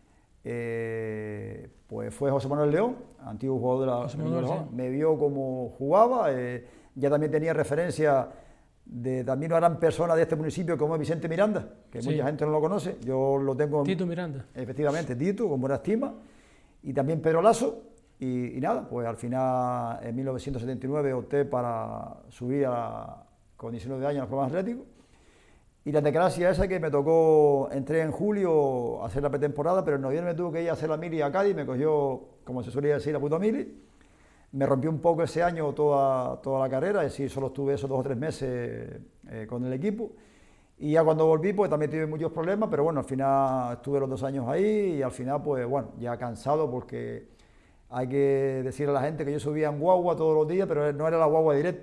eh, pues fue José Manuel León, antiguo jugador de la... José Manuel, sí. Me vio cómo jugaba, eh, ya también tenía referencia de también una gran persona de este municipio como es Vicente Miranda, que sí, mucha gente no lo conoce, yo lo tengo... Tito Miranda. Efectivamente, Tito, con buena estima, y también Pedro Lasso, y, y nada, pues al final en mil novecientos setenta y nueve opté para subir a, con diecinueve años a los Juegos Atléticos, y la desgracia esa que me tocó, entré en julio a hacer la pretemporada, pero en noviembre me tuve que ir a hacer la mili a Cádiz, me cogió, como se suele decir, la puta mili. Me rompió un poco ese año toda, toda la carrera, es decir, solo estuve esos dos o tres meses eh, con el equipo. Y ya cuando volví, pues también tuve muchos problemas, pero bueno, al final estuve los dos años ahí y al final, pues bueno, ya cansado porque hay que decirle a la gente que yo subía en guagua todos los días, pero no era la guagua directa.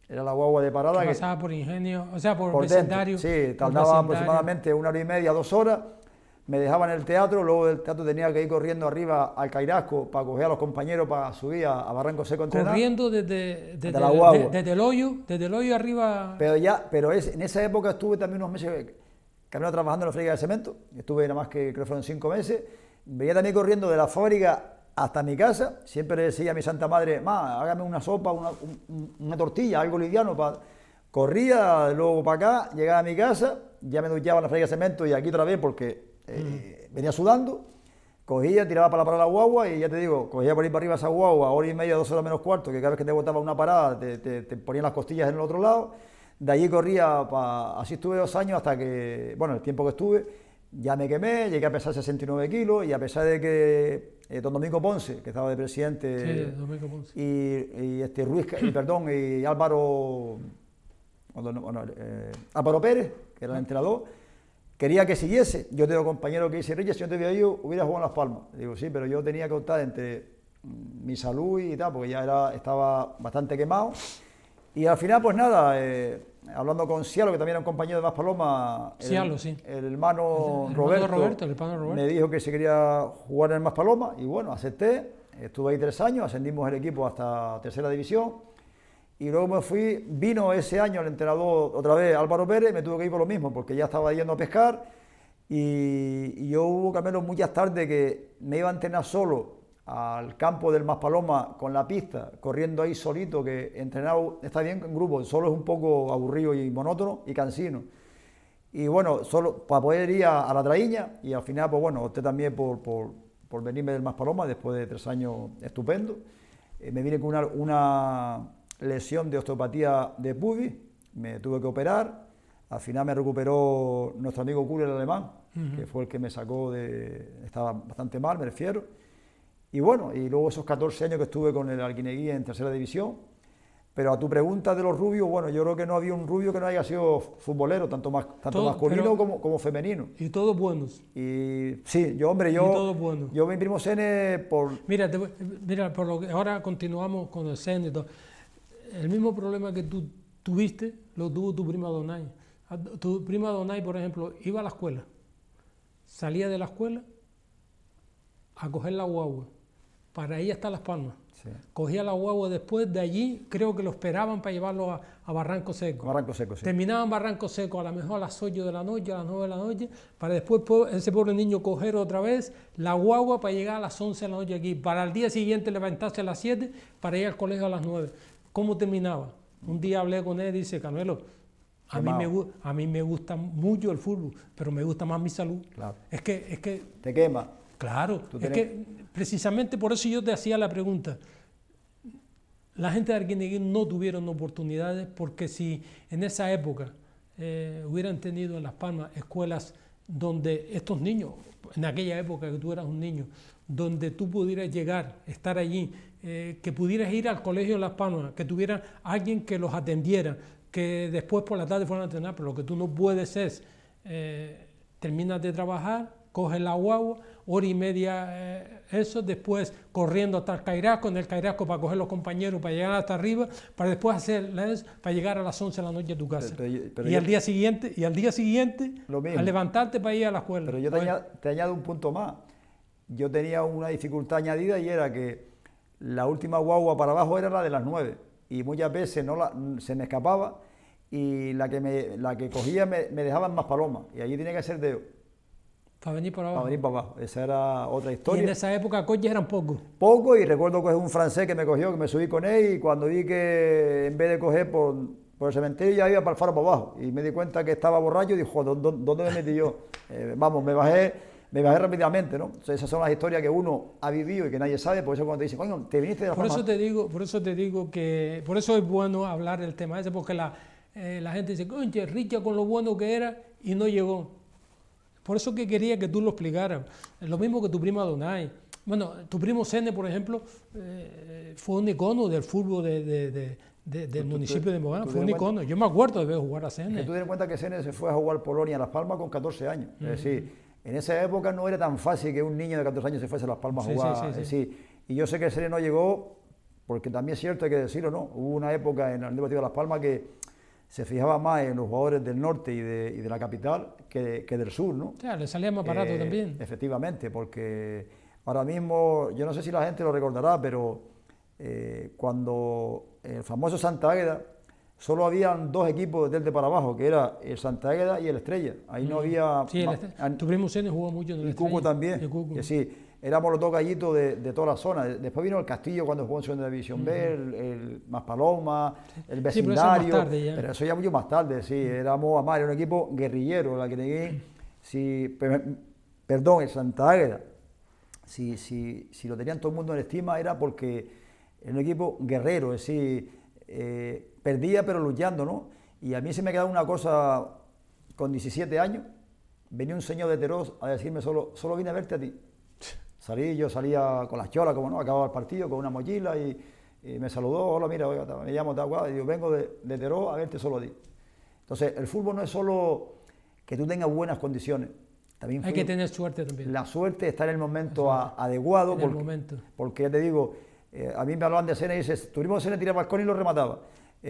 Era la guagua de parada. Que pasaba que, por Ingenio, o sea, por, por vecindario. Dentro. Sí, tardaba aproximadamente una hora y media, dos horas. Me dejaban en el teatro, luego del teatro tenía que ir corriendo arriba al Cairasco para coger a los compañeros para subir a, a Barranco Seco a entrenar. Corriendo desde, desde, la guagua. De, desde el hoyo, desde el hoyo arriba. Pero ya, pero es, en esa época estuve también unos meses camino trabajando en la fábrica de cemento, estuve nada más que creo que fueron cinco meses, venía también corriendo de la fábrica hasta mi casa, siempre le decía a mi santa madre, ma, hágame una sopa, una, un, una tortilla, algo liviano, para... corría luego para acá, llegaba a mi casa, ya me duchaba en la fábrica de cemento y aquí otra vez porque eh, mm. venía sudando, cogía, tiraba para la parada la guagua y ya te digo, cogía por ir para arriba esa guagua, hora y media, dos horas menos cuarto, que cada vez que te botaba una parada te, te, te ponían las costillas en el otro lado. De allí corría, pa, así estuve dos años hasta que, bueno, el tiempo que estuve, ya me quemé, llegué a pesar sesenta y nueve kilos y a pesar de que eh, don Domingo Ponce, que estaba de presidente, sí, Domingo Ponce. Y, y este Ruiz, y, perdón, y Álvaro, bueno, eh, Álvaro Pérez, que era el entrenador, quería que siguiese. Yo tengo compañero que dice, Richard, si yo te hubiera ido, hubiera jugado en Las Palmas. Digo, sí, pero yo tenía que optar entre mi salud y tal, porque ya era, estaba bastante quemado. Y al final, pues nada, eh, hablando con Cialo, que también era un compañero de Maspalomas, el, Cialo, sí. el hermano, el, el Roberto, hermano Roberto, el hermano Roberto, me dijo que se quería jugar en el Maspalomas, y bueno, acepté, estuve ahí tres años, ascendimos el equipo hasta tercera división, y luego me fui, vino ese año el entrenador otra vez, Álvaro Pérez, me tuve que ir por lo mismo, porque ya estaba yendo a pescar, y, y yo hubo cambios muchas tardes que me iba a entrenar solo, al campo del Maspalomas con la pista, corriendo ahí solito, que entrenado está bien en grupo, solo es un poco aburrido y monótono y cansino. Y bueno, solo para poder ir a, a la traíña, y al final, pues bueno, opté también por, por, por venirme del Maspalomas después de tres años estupendos. Eh, me vine con una, una lesión de osteopatía de pubis, me tuve que operar, al final me recuperó nuestro amigo Cule, el alemán, uh-huh. que fue el que me sacó de... estaba bastante mal, me refiero. Y bueno, y luego esos catorce años que estuve con el Alquineguía en tercera división. Pero a tu pregunta de los rubios, bueno, yo creo que no había un rubio que no haya sido futbolero, tanto, más, tanto todo, masculino como, como femenino. Y todos buenos. Y sí, yo, hombre, yo, y todos buenos. Yo mi primo Sene por... Mira, te, mira, por lo que ahora continuamos con el Sene y todo. El mismo problema que tú tuviste, lo tuvo tu prima Donay. Tu prima Donay, por ejemplo, iba a la escuela, salía de la escuela a coger la guagua. Para ella está Las Palmas. Sí. Cogía la guagua después de allí, creo que lo esperaban para llevarlo a, a Barranco Seco. Barranco Seco, sí. Terminaban Barranco Seco a lo mejor a las ocho de la noche, a las nueve de la noche, para después ese pobre niño coger otra vez la guagua para llegar a las once de la noche aquí, para el día siguiente levantarse a las siete para ir al colegio a las nueve. ¿Cómo terminaba? Un día hablé con él y dice, Carmelo, a mí, me, a mí me gusta mucho el fútbol, pero me gusta más mi salud. Claro. Es que, es que... Te quema. Claro, es que precisamente por eso yo te hacía la pregunta. La gente de Arquinegui no tuvieron oportunidades porque si en esa época eh, hubieran tenido en Las Palmas escuelas donde estos niños, en aquella época que tú eras un niño, donde tú pudieras llegar, estar allí, eh, que pudieras ir al colegio en Las Palmas, que tuviera alguien que los atendiera, que después por la tarde fueran a entrenar, pero lo que tú no puedes es, eh, terminas de trabajar, coges la guagua, hora y media eh, eso, después corriendo hasta el Cairasco, en el Cairasco para coger los compañeros, para llegar hasta arriba, para después hacer eso, para llegar a las once de la noche a tu casa. Pero, pero, pero y, yo, al día siguiente, y al día siguiente, a levantarte para ir a la escuela. Pero yo te, añado, te añado un punto más. Yo tenía una dificultad añadida y era que la última guagua para abajo era la de las nueve, y muchas veces no la, se me escapaba, y la que, me, la que cogía me, me dejaba en Maspalomas, y allí tenía que ser de... Para venir para abajo. Para venir para abajo, esa era otra historia. Y en esa época coches eran pocos. Poco, y recuerdo que es un francés que me cogió, que me subí con él, y cuando vi que en vez de coger por, por el cementerio ya iba para el faro para abajo, y me di cuenta que estaba borracho y dijo, ¿dónde, dónde me metí yo? Eh, vamos, me bajé, me bajé rápidamente, ¿no? Entonces, esas son las historias que uno ha vivido y que nadie sabe, por eso cuando te dicen, coño, te viniste de la por forma... eso te digo, Por eso te digo que, por eso es bueno hablar del tema ese, porque la, eh, la gente dice, coño, Richard con lo bueno que era y no llegó. Por eso que quería que tú lo explicaras. Lo mismo que tu prima Donay. Bueno, tu primo Sene, por ejemplo, eh, fue un icono del fútbol de, de, de, de, del tú, municipio tú, de Mogán. Fue un icono. Yo me acuerdo de ver jugar a Sene. Que tú ten en cuenta que Sene se fue a jugar Polonia a Las Palmas con catorce años. Uh-huh. Es decir, en esa época no era tan fácil que un niño de catorce años se fuese a Las Palmas a sí, jugar. Sí, sí, es sí. decir, y yo sé que Sene no llegó porque también es cierto, hay que decirlo, ¿no? Hubo una época en el Deportivo de Las Palmas que se fijaba más en los jugadores del norte y de, y de la capital que, que del sur, ¿no? O sea, le salía más barato Eh, también. Efectivamente, porque ahora mismo, yo no sé si la gente lo recordará, pero eh, cuando el famoso Santa Águeda, solo habían dos equipos del de para abajo, que era el Santa Águeda y el Estrella. Ahí no había... Sí, el ma- Estre- an- tu primo Sene jugó mucho en el y Cuco Estrella. también, Y Cuco. que sí, éramos los dos gallitos de, de toda la zona. Después vino el Castillo cuando jugó en Segunda División B, el, el Maspaloma, el Sí, pero eso más vecindario, tarde ya. pero eso ya mucho más tarde, sí, éramos, además, era un equipo guerrillero, la que negué, si, pe- perdón, el Santa Águeda, si, si, si lo tenían todo el mundo en estima era porque era un equipo guerrero, es decir, eh, perdía pero luchando, ¿no? Y a mí se me quedaba una cosa, con diecisiete años, venía un señor de Teros a decirme solo, solo vine a verte a ti. Salí, yo salía con las cholas, como no, acababa el partido con una mochila y, y me saludó, hola, mira, oiga, me llamo Taguada, y yo vengo de, de Teros a verte solo a ti. Entonces, el fútbol no es solo que tú tengas buenas condiciones, también Hay que tener suerte también. la suerte está en el momento a- adecuado, En el porque, momento. porque ya te digo, eh, a mí me hablaban de Sena y dices, tuvimos Sena, tiraba balcón y lo remataba.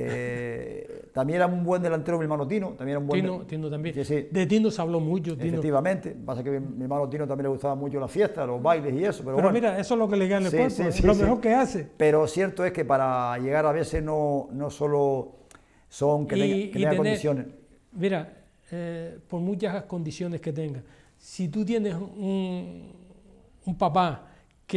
Eh, también era un buen delantero mi hermano Tino, también era un buen Tino, Tino también. Sí, sí. De Tino se habló mucho. Tino. Efectivamente, pasa que mi, mi hermano Tino también le gustaba mucho la fiesta, los bailes y eso, pero, Pero bueno. mira, eso es lo que le gana el Sí, cuerpo, sí, es sí, lo sí. mejor que hace. Pero cierto es que para llegar a veces no, no solo son que, Y- tenga, que y tenga tener- condiciones. Mira, eh, por muchas condiciones que tenga, si tú tienes un, un papá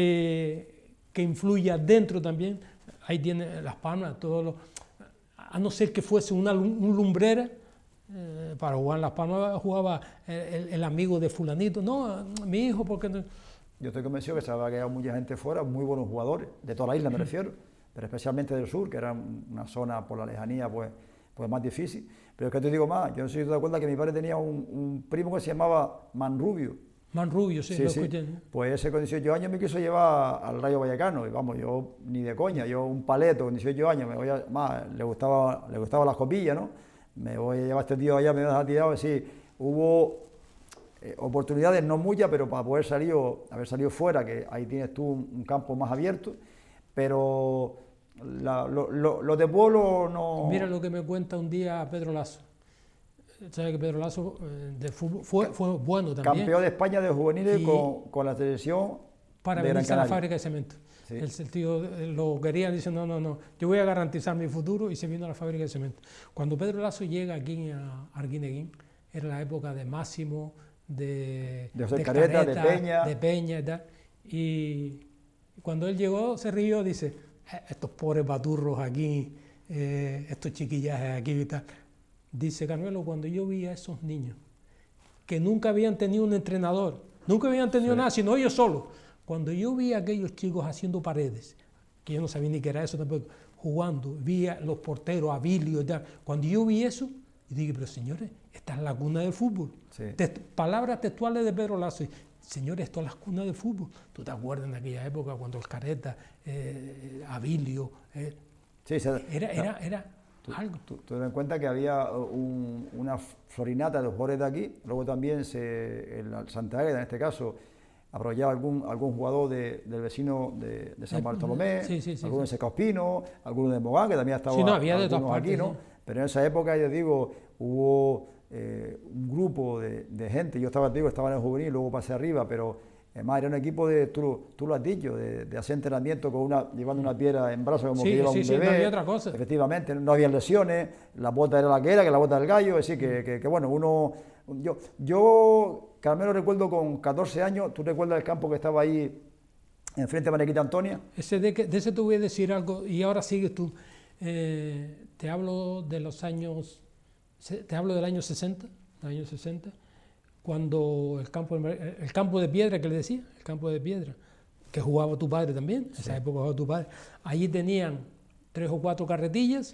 que, que influya dentro también, ahí tiene Las Palmas, todo lo, a no ser que fuese una, lum- un lumbrera, eh, para jugar en Las Palmas jugaba el, el- el amigo de fulanito, no, mi hijo, porque no? Yo estoy convencido que se había quedado mucha gente fuera, muy buenos jugadores, de toda la isla me refiero, pero especialmente del sur, que era una zona por la lejanía pues, pues más difícil. Pero es que te digo más, yo no sé si tú te acuerdas que mi padre tenía un, un primo que se llamaba Manrubio. Man Rubio, sí, Sí, lo sí. escuché, ¿no? Pues ese con dieciocho años me quiso llevar al Rayo Vallecano, y vamos, yo ni de coña, yo un paleto con dieciocho años, me voy a, más, le gustaba, le gustaba las copillas, ¿no? Me voy a llevar a este tío allá, me voy a dejar tirado, es decir, hubo eh, oportunidades, no muchas, pero para poder salir, o haber salido fuera, que ahí tienes tú un, un campo más abierto, pero la- lo, lo- los de pueblo no... Mira lo que me cuenta un día Pedro Lazo. Sabes que Pedro Lazo eh, de fútbol fue, fue bueno también. Campeón de España de juveniles Y- con, con la selección Para de Gran venirse a la Canaria. fábrica de cemento. Sí. El, el tío eh, lo quería, dice, no, no, no, yo voy a garantizar mi futuro y se vino a la fábrica de cemento. Cuando Pedro Lazo llega aquí a Arguineguín, era la época de Máximo, de, De José Careta, de Peña. de Peña y tal. Y cuando él llegó se rió, dice, "Eh, estos pobres baturros aquí, eh, estos chiquillajes aquí y tal". Dice Carmelo, cuando yo vi a esos niños que nunca habían tenido un entrenador, nunca habían tenido Sí. nada, sino ellos solos. Cuando yo vi a aquellos chicos haciendo paredes, que yo no sabía ni qué era eso tampoco, jugando, vi a los porteros, a Vilio y tal. Cuando yo vi eso, y dije, pero señores, esta es la cuna del fútbol. Sí. Test- palabras textuales de Pedro Lazo. Señores, esto es la cuna del fútbol. ¿Tú te acuerdas de aquella época cuando el Careta, eh, Avilio, eh, Sí, se- era, era, era Tú, algo? tú- tú ten en cuenta que había uh, un- una florinata de jugadores de aquí, luego también se, el Santa Águeda, en este caso, aprovechaba algún, algún jugador de- del vecino de, de San De- Bartolomé, sí, sí, sí, alguno sí. de Secaospino, alguno de Mogán, que también estaba Sí, no, había de todas algunos aquí, partes, ¿no? sí. Pero en esa época, ya digo, hubo eh, un grupo de, de gente, yo estaba, te digo, estaba en el juvenil, luego pasé arriba, pero además era un equipo de, tú, tú lo has dicho, de, de hacer entrenamiento con una, llevando una piedra en brazos como Sí, que lleva sí, un sí, bebé. no había otra cosa. Efectivamente, no había lesiones, la bota era la que era, que la bota del gallo, es decir, que, que- que, bueno, uno... Yo, yo, Carmelo, recuerdo con catorce años, ¿tú recuerdas el campo que estaba ahí enfrente de Mariquita Antonia? Ese de, que- de ese te voy a decir algo y ahora sigues tú. Eh, te hablo de los años, se- te hablo del año sesenta, del año sesenta, cuando el campo, el campo de piedra que le decía, el campo de piedra, que jugaba tu padre también, en esa época jugaba tu padre, allí tenían tres o cuatro carretillas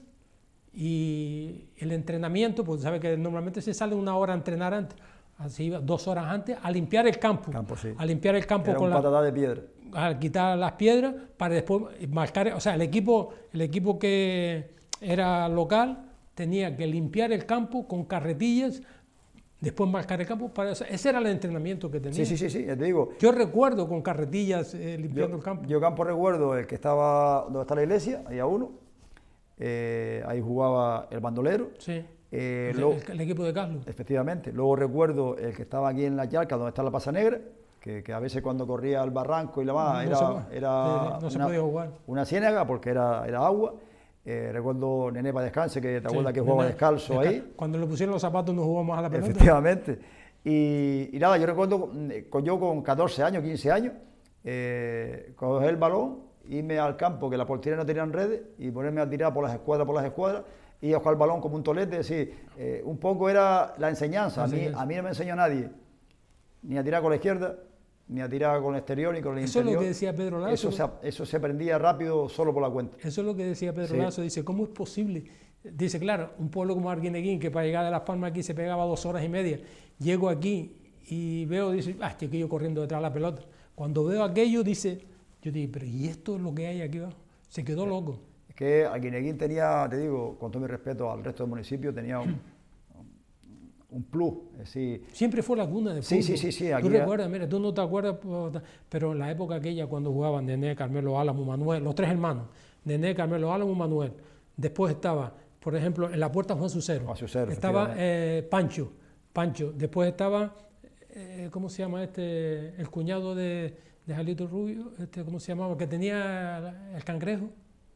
y el entrenamiento, pues sabes que normalmente se sale una hora a entrenar antes, así iba dos horas antes, a limpiar el campo, Campo, sí. a limpiar el campo Era con un la, patatá de piedra. a quitar las piedras para después marcar, o sea, el equipo, el equipo que era local tenía que limpiar el campo con carretillas después marcar el campo, para, ese era el entrenamiento que tenía. Sí, sí, sí, sí, ya te digo. Yo recuerdo con carretillas eh, limpiando yo, el campo. Yo campo recuerdo el que estaba, donde está la iglesia, ahí a uno, eh, ahí jugaba el bandolero. Sí, eh, el, lo, el, el equipo de Carlos. Efectivamente, luego recuerdo el que estaba aquí en la Charca, donde está la Pasa Negra, que, que a veces cuando corría al barranco y la más, no era, se, era no una, se podía jugar. Una ciénaga porque era, era agua. Eh, recuerdo Nené para descanse, que te acuerdas Sí, que jugaba Nené, descalzo desca ahí. Cuando le pusieron los zapatos no jugamos a la pelota. Efectivamente. Y, y nada, yo recuerdo con, yo con catorce años, quince años, eh, coger el balón, irme al campo, que la portería no tenían redes, y ponerme a tirar por las escuadras, por las escuadras, y a jugar el balón como un tolete. Es decir, eh, un poco era la enseñanza. A mí, a mí no me enseñó nadie, ni a tirar con la izquierda, ni a tirar con el exterior, ni con el eso interior. Eso es lo que decía Pedro Lazo. Eso se, eso se aprendía rápido solo por la cuenta. Eso es lo que decía Pedro sí. Lazo. Dice, ¿cómo es posible? Dice, claro, un pueblo como Arguineguín, que para llegar de Las Palmas aquí se pegaba dos horas y media. Llego aquí y veo, dice, ah, estoy aquí yo corriendo detrás de la pelota. Cuando veo aquello, dice, yo digo, pero ¿y esto es lo que hay aquí abajo? Se quedó loco. Es que Arguineguín tenía, te digo, con todo mi respeto al resto del municipio, tenía un, un plus. Es decir, siempre fue la cuna de sí, fútbol. Sí, sí, sí. Tú recuerdas, mira, tú no te acuerdas, pero en la época aquella cuando jugaban Nené, Carmelo Álamo, Manuel, los tres hermanos, Nené, Carmelo Álamo, Manuel. Después estaba, por ejemplo, en la puerta Juan Sucero. Juan Sucero, estaba eh, Pancho, Pancho. Después estaba, eh, ¿cómo se llama este? El cuñado de, de Jalito Rubio, este, ¿cómo se llamaba? Que tenía el cangrejo.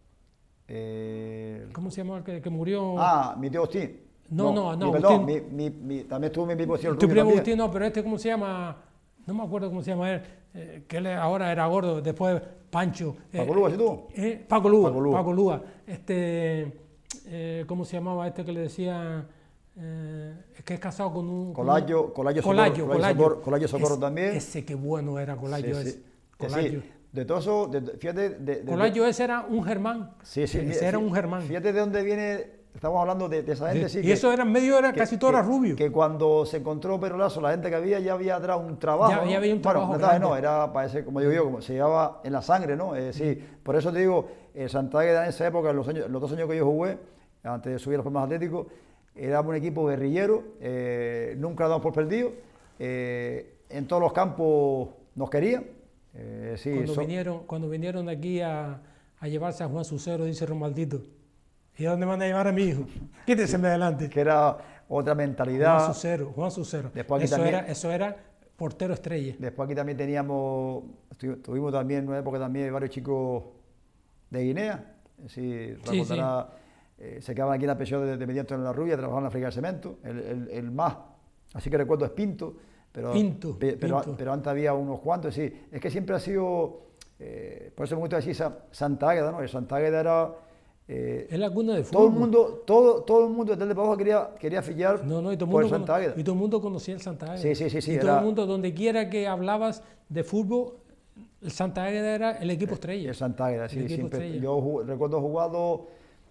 Eh, ¿Cómo se llamaba el que, que murió? Ah, mi tío Agustín. No, no, no. Mi, perdón, mi, mi, mi, también estuvo mi primo Rubio. Tu primo Agustín, no, pero este, ¿cómo se llama? No me acuerdo cómo se llama él, eh, que él ahora era gordo, después Pancho. ¿Paco Lúa, sí tú? Eh, Paco Lúa, Paco Lúa. Paco Lúa. Este, eh, ¿cómo se llamaba este que le decía? Eh, es que es casado con un... Colayo, Colayo, Colayo, Socorro, Colayo. Socorro, Colayo Socorro es, también. Ese que bueno era Colayo. Sí, ese. sí. Colayo. Sí, de todo eso, de, fíjate... De, de, Colayo ese era un germán. Sí, sí. Ese era un germán. Fíjate de dónde viene... Estamos hablando de, de esa gente, sí. Y que, eso era en medio, era que, casi todo que, era rubio. Que cuando se encontró Pedro Lazo, la gente que había, ya había atrás un trabajo. Ya, ¿no? ya había un trabajo. Bueno, no, no, era, parece, como digo yo, como se llevaba en la sangre, ¿no? Eh, sí, mm. Por eso te digo, eh, Santa Águeda en esa época, en los, años, los dos años que yo jugué, antes de subir a los Palmas Atléticos, era un equipo guerrillero, eh, nunca lo damos por perdido, eh, en todos los campos nos querían. Eh, sí, cuando, so, vinieron, cuando vinieron aquí a, a llevarse a Juan Sucero, dice Romaldito, ¿y a dónde van a llevar a mi hijo? Quíteseme adelante. Que era otra mentalidad. Juan Sucero, Juan Sucero. Después aquí eso, también, era, eso era portero estrella. Después aquí también teníamos, tuvimos también en una época también varios chicos de Guinea. Sí, sí, sí. Eh, se quedaban aquí en la pensión de, de Mediante en la Rubia, trabajaban en la fábrica de cemento, el, el, el más, así que recuerdo es Pinto, pero, Pinto, pe, pero, Pinto. pero antes había unos cuantos, sí, es que siempre ha sido, eh, por eso me gusta decir Santa Águeda, ¿no? El Santa Águeda era... Eh, es la cuna de fútbol. Todo el mundo, todo, todo el mundo desde el de abajo quería, quería fillar no, no, y todo por mundo Santa Águeda. Y todo el mundo conocía el Santa Águeda. Sí, sí, sí, sí. Y era, todo el mundo, donde quiera que hablabas de fútbol, el Santa Águeda era el equipo estrella. El Santa Águeda, sí, siempre. Estrella. Yo jug, recuerdo jugado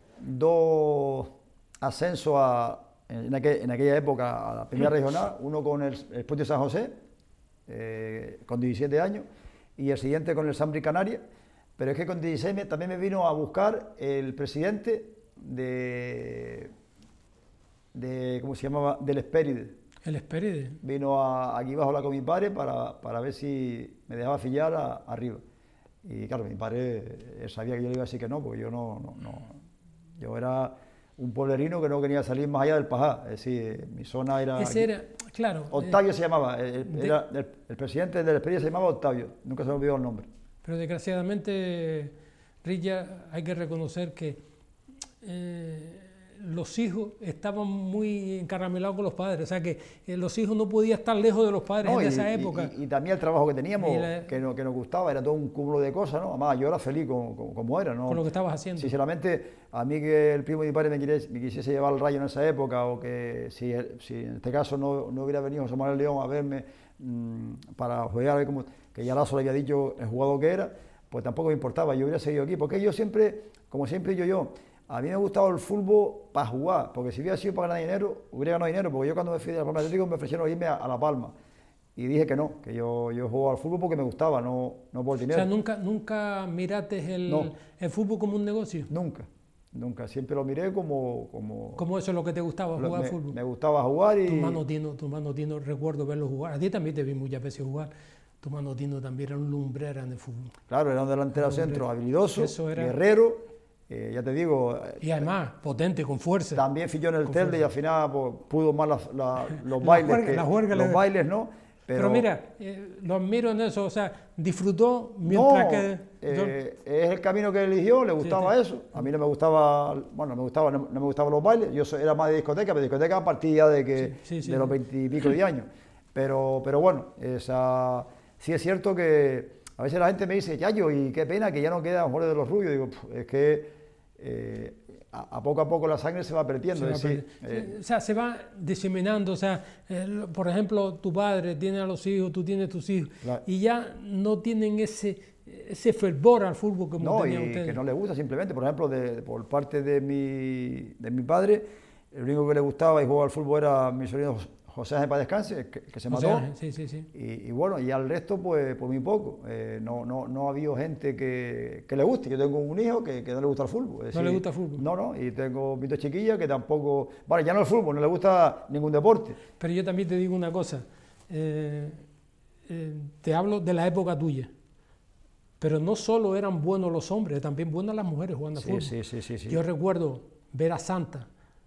dos ascensos a, en, aquel, en aquella época a la primera regional, uno con el, el Sporting San José, eh, con diecisiete años, y el siguiente con el Sambri Canaria, pero es que con dieciséis también me vino a buscar el presidente de, de ¿cómo se llamaba?, del Espéride. El Espéride. Vino a, aquí bajo la con mi padre para, para ver si me dejaba fillar a, arriba. Y claro, mi padre él sabía que yo le iba a decir que no, porque yo no, no, no, yo era un pueblerino que no quería salir más allá del Pajá, es decir, mi zona era... Ese era, claro... Octavio eh, se llamaba, el, de, era, el, el presidente del Espéride se llamaba Octavio, nunca se me olvidó el nombre. Pero desgraciadamente, Rilla, hay que reconocer que eh, los hijos estaban muy encaramelados con los padres, o sea que eh, los hijos no podían estar lejos de los padres no, en y, esa época. Y, y, y también el trabajo que teníamos, la, que, no, que nos gustaba, era todo un cúmulo de cosas, ¿no? Además, yo era feliz como, como, como era, ¿no? Con lo que estabas haciendo. Sinceramente, a mí que el primo de mi padre me, quisiese, me quisiese llevar al Rayo en esa época, o que si, si en este caso no, no hubiera venido José Manuel León a verme mmm, para jugar, a ver cómo, que ya Lazo le había dicho el jugador que era, pues tampoco me importaba, yo hubiera seguido aquí, porque yo siempre, como siempre yo, yo, a mí me ha gustado el fútbol para jugar, porque si hubiera sido para ganar dinero, hubiera ganado dinero, porque yo cuando me fui de la Palma Atlético me ofrecieron irme a, a La Palma, y dije que no, que yo, yo jugaba al fútbol porque me gustaba, no, no por dinero. O sea, ¿nunca, nunca miraste el, no. el fútbol como un negocio? Nunca, nunca, siempre lo miré como... como ¿Cómo eso es lo que te gustaba, jugar me, fútbol? Me gustaba jugar y... Tu mano Tino, tu mano Tino, recuerdo verlo jugar, a ti también te vi muchas veces jugar, tu mano Tino también era un lumbrera en el fútbol. Claro, era un delantero un centro habilidoso, era... guerrero, eh, ya te digo... Y además, potente, con fuerza. También filló en el Telde y al final pues, pudo más la, la, los la bailes, juerga, que, la juerga los le... bailes, ¿no? Pero, Pero mira, eh, lo admiro en eso, o sea, disfrutó no, mientras que... Eh, es el camino que eligió, le gustaba sí, sí. eso. A mí no me gustaba, bueno, me gustaba, no, no me gustaban los bailes, yo soy, era más de discoteca, pero discoteca a partir ya de, que, sí, sí, sí, de los veintipico de años. Pero, pero bueno, esa, sí es cierto que a veces la gente me dice, Yayo, y qué pena que ya no queda mejores de los rubios. Digo, es que eh, a, a poco a poco la sangre se va perdiendo. Se va decir, eh, o sea, se va diseminando. O sea, eh, por ejemplo, tu padre tiene a los hijos, tú tienes tus hijos, claro. Y ya no tienen ese, ese fervor al fútbol como no, tenían y ustedes. Que no le gusta simplemente. Por ejemplo, de, por parte de mi, de mi padre, el único que le gustaba y jugaba al fútbol era mi sobrino José Ángel para descanse, que, que se mató. Ángel, sí, sí, sí. Y, y bueno, y al resto, pues, pues muy poco. Eh, no, no, no ha habido gente que, que le guste. Yo tengo un hijo que, que no le gusta el fútbol. Es no decir, le gusta el fútbol. No, no. Y tengo mis dos chiquillas que tampoco. Vale, ya no el fútbol, no le gusta ningún deporte. Pero yo también te digo una cosa. Eh, eh, te hablo de la época tuya. Pero no solo eran buenos los hombres, también buenas las mujeres jugando al sí, fútbol. Sí, sí, sí, sí. Yo recuerdo ver a Santa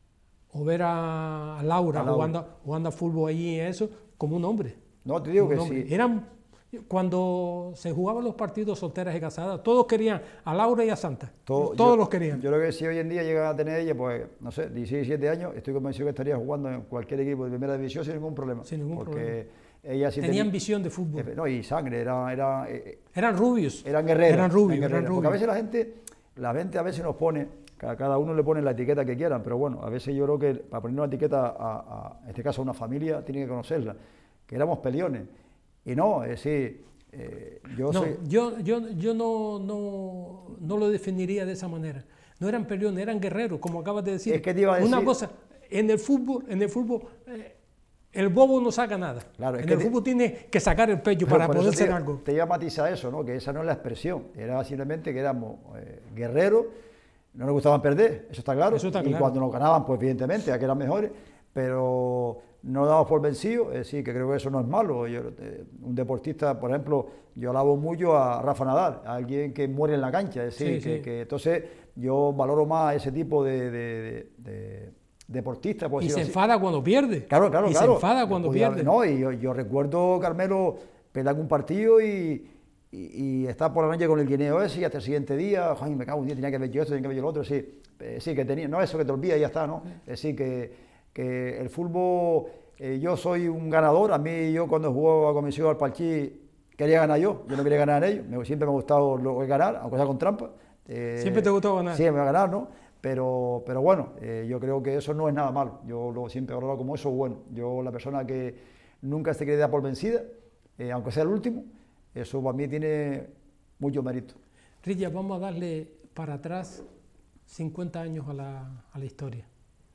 o ver a Laura, a Laura. Jugando, jugando a fútbol allí y eso, como un hombre. No, te digo que hombre. sí. Eran, cuando se jugaban los partidos solteras y casadas, todos querían a Laura y a Santa. Todo, todos yo, los querían. Yo creo que si hoy en día llegan a tener ella, pues, no sé, dieciséis, diecisiete años, estoy convencido que estaría jugando en cualquier equipo de primera división sin ningún problema. Sin ningún porque problema. Ella sí Tenían tenía, visión de fútbol. No, y sangre, era, era, eh, eran rubios. Eran guerreros. Eran rubios, eran, eran rubios. Porque a veces la gente, la gente a veces nos pone... Cada uno le pone la etiqueta que quieran, pero bueno, a veces yo creo que para poner una etiqueta, a, a, en este caso a una familia, tiene que conocerla, que éramos peliones. Y no, es decir, eh, yo no, soy... Yo, yo, yo no, no, no lo definiría de esa manera. No eran peliones, eran guerreros, como acabas de decir. Es que te iba a decir... Una cosa, en el fútbol, en el fútbol... Eh, el bobo no saca nada. Claro, es en que el te, fútbol tiene que sacar el pecho para poder te, ser algo. Te iba a matizar eso, ¿no? Que esa no es la expresión, era simplemente que éramos eh, guerreros. No nos gustaban perder, eso está claro, eso está y claro. Cuando nos ganaban, pues evidentemente, a que eran mejores, pero no nos damos por vencidos, es decir, que creo que eso no es malo. Yo, eh, un deportista, por ejemplo, yo alabo mucho a Rafa Nadal, a alguien que muere en la cancha, es decir, sí, que, sí. que entonces yo valoro más ese tipo de, de, de, de deportista. Y se así. enfada cuando pierde. Claro, claro, y claro. se enfada cuando podía, pierde. No, y yo, yo recuerdo, Carmelo, pelear un partido y... Y, y estar por la noche con el guineo ese y hasta el siguiente día, ay, me cago un día, tenía que ver yo esto, tenía que ver yo lo otro, sí, eh, sí, que tenía, no eso que te olvidas y ya está, ¿no? Es decir, que, que el fútbol, eh, yo soy un ganador, a mí yo cuando jugaba con mis hijos al parchí quería ganar yo, yo no quería ganar en ellos, me, siempre me ha gustado lo, ganar, aunque sea con trampa. Eh, ¿Siempre te gustó ganar? Sí, me va a ganar, ¿no? Pero, pero bueno, eh, yo creo que eso no es nada malo, yo lo siempre he valorado como eso bueno, yo la persona que nunca se quiere dar por vencida, eh, aunque sea el último, eso para mí tiene mucho mérito. Rilla, vamos a darle para atrás cincuenta años a la, a la historia.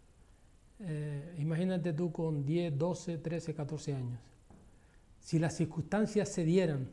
Eh, imagínate tú con diez, doce, trece, catorce años. Si las circunstancias se dieran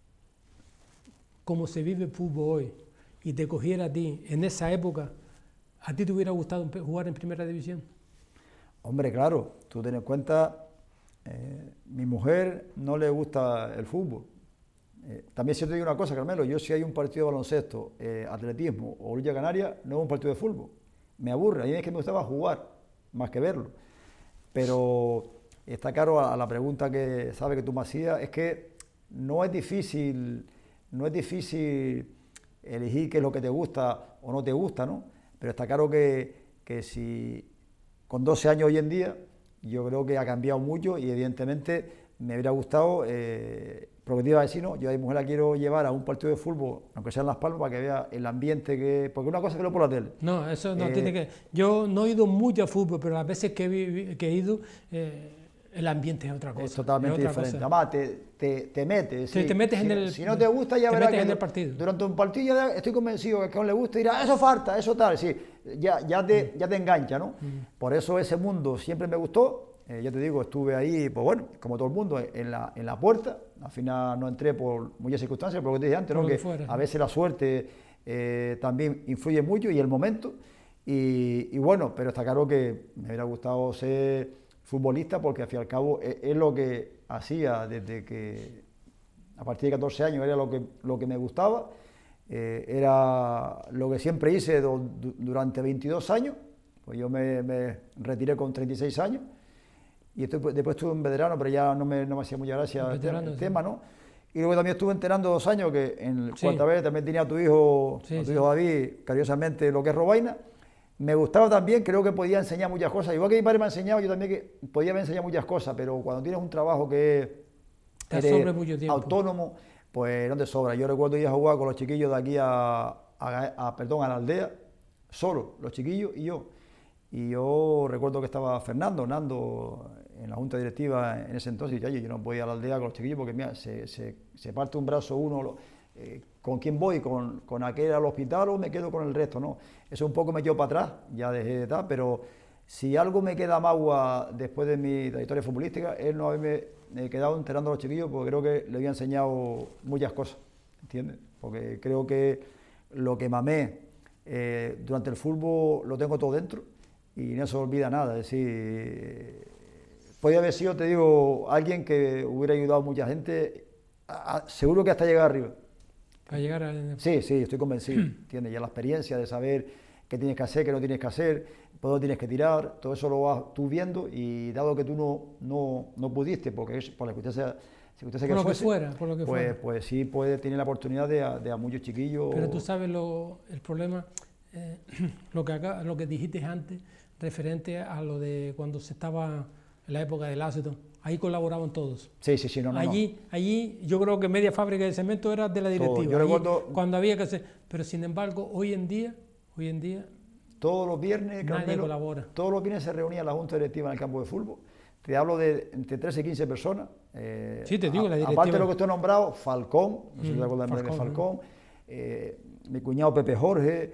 como se vive el fútbol hoy y te cogiera a ti en esa época, ¿a ti te hubiera gustado jugar en primera división? Hombre, claro, tú ten en cuenta, eh, mi mujer no le gusta el fútbol. Eh, también si yo te digo una cosa, Carmelo, yo si hay un partido de baloncesto, eh, atletismo o Lucha Canaria, no es un partido de fútbol. Me aburre, a mí es que me gustaba jugar, más que verlo. Pero está claro a, a la pregunta que sabe que tú me hacías, es que no es difícil, no es difícil elegir qué es lo que te gusta o no te gusta, ¿no? Pero está claro que, que si con doce años hoy en día, yo creo que ha cambiado mucho y evidentemente me hubiera gustado, eh, porque te iba a decir, no, yo a mi mujer la quiero llevar a un partido de fútbol, aunque sea en Las Palmas, para que vea el ambiente que... Porque una cosa es verlo por la tele. No, eso no eh, tiene que... Yo no he ido mucho a fútbol, pero las veces que, vi, que he ido, eh, el ambiente es otra cosa. Es totalmente es diferente. Cosa. Además, te, te, te metes. Sí, sí, te metes si, en el... Si no te gusta, ya te verás metes que en el partido. Durante un partido ya estoy convencido que a que no le gusta y dirá, eso falta, eso tal. Sí, ya, ya, te, ya te engancha, ¿no? Mm. Por eso ese mundo siempre me gustó. Eh, ya te digo, estuve ahí, pues bueno, como todo el mundo, en la, en la puerta. Al final no entré por muchas circunstancias, por lo que te dije antes, ¿no? Que fuera. A veces la suerte eh, también influye mucho y el momento. Y, y bueno, pero está claro que me hubiera gustado ser futbolista porque al fin y al cabo es, es lo que hacía desde que, a partir de catorce años, era lo que, lo que me gustaba, eh, era lo que siempre hice do, du, durante veintidós años, pues yo me, me retiré con treinta y seis años, y estoy, después estuve en veterano, pero ya no me, no me hacía mucha gracia el, el sí. tema, ¿no? Y luego también estuve entrenando dos años, que en el sí. cuarta vez también tenía a tu hijo, sí, a tu sí. hijo David, cariñosamente, lo que es Robaina. Me gustaba también, creo que podía enseñar muchas cosas, igual que mi padre me ha enseñado, yo también que podía enseñar muchas cosas, pero cuando tienes un trabajo que es autónomo, pues no te sobra. Yo recuerdo ir a jugar con los chiquillos de aquí a, a, a, perdón, a la aldea, solo, los chiquillos y yo. Y yo recuerdo que estaba Fernando, Nando, en la junta directiva en ese entonces, y yo, yo no voy a la aldea con los chiquillos porque mira, se, se, se parte un brazo uno, lo, eh, ¿con quién voy? ¿Con, con aquel al hospital o me quedo con el resto? No, eso un poco me quedó para atrás, ya dejé de estar, pero si algo me queda magua después de mi trayectoria futbolística es no haberme quedado entrenando a los chiquillos, porque creo que le había enseñado muchas cosas, ¿entiendes? Porque creo que lo que mamé eh, durante el fútbol lo tengo todo dentro y no se olvida nada, es decir, podía haber sido, te digo, alguien que hubiera ayudado a mucha gente, a, a, seguro que hasta llegar arriba. Para llegar a... Sí, sí, estoy convencido, ¿entiendes? Ya la experiencia de saber qué tienes que hacer, qué no tienes que hacer, por dónde tienes que tirar, todo eso lo vas tú viendo, y dado que tú no, no, no pudiste, porque es, por la circunstancia, circunstancia por que lo fuese, que fuera, por lo que pues, fuera. pues sí puede tener la oportunidad de a, de a muchos chiquillos. Pero tú sabes lo, el problema, eh, lo, que acá, lo que dijiste antes, referente a lo de cuando se estaba en la época del ácido, ahí colaboraban todos. Sí, sí, sí, no, no. Allí, no. allí yo creo que media fábrica de cemento era de la directiva. Todo. Yo recuerdo, cuando había que hacer, pero sin embargo, hoy en día, hoy en día, todos los viernes, nadie Carmelo, colabora. Todos los viernes se reunía la junta directiva en el campo de fútbol. Te hablo de entre trece y quince personas. Eh, sí, te digo, a, la directiva. Aparte de lo que estoy nombrado, Falcón, no sé si mm, te acuerdas Falcón, de Falcón, eh, mi cuñado Pepe Jorge,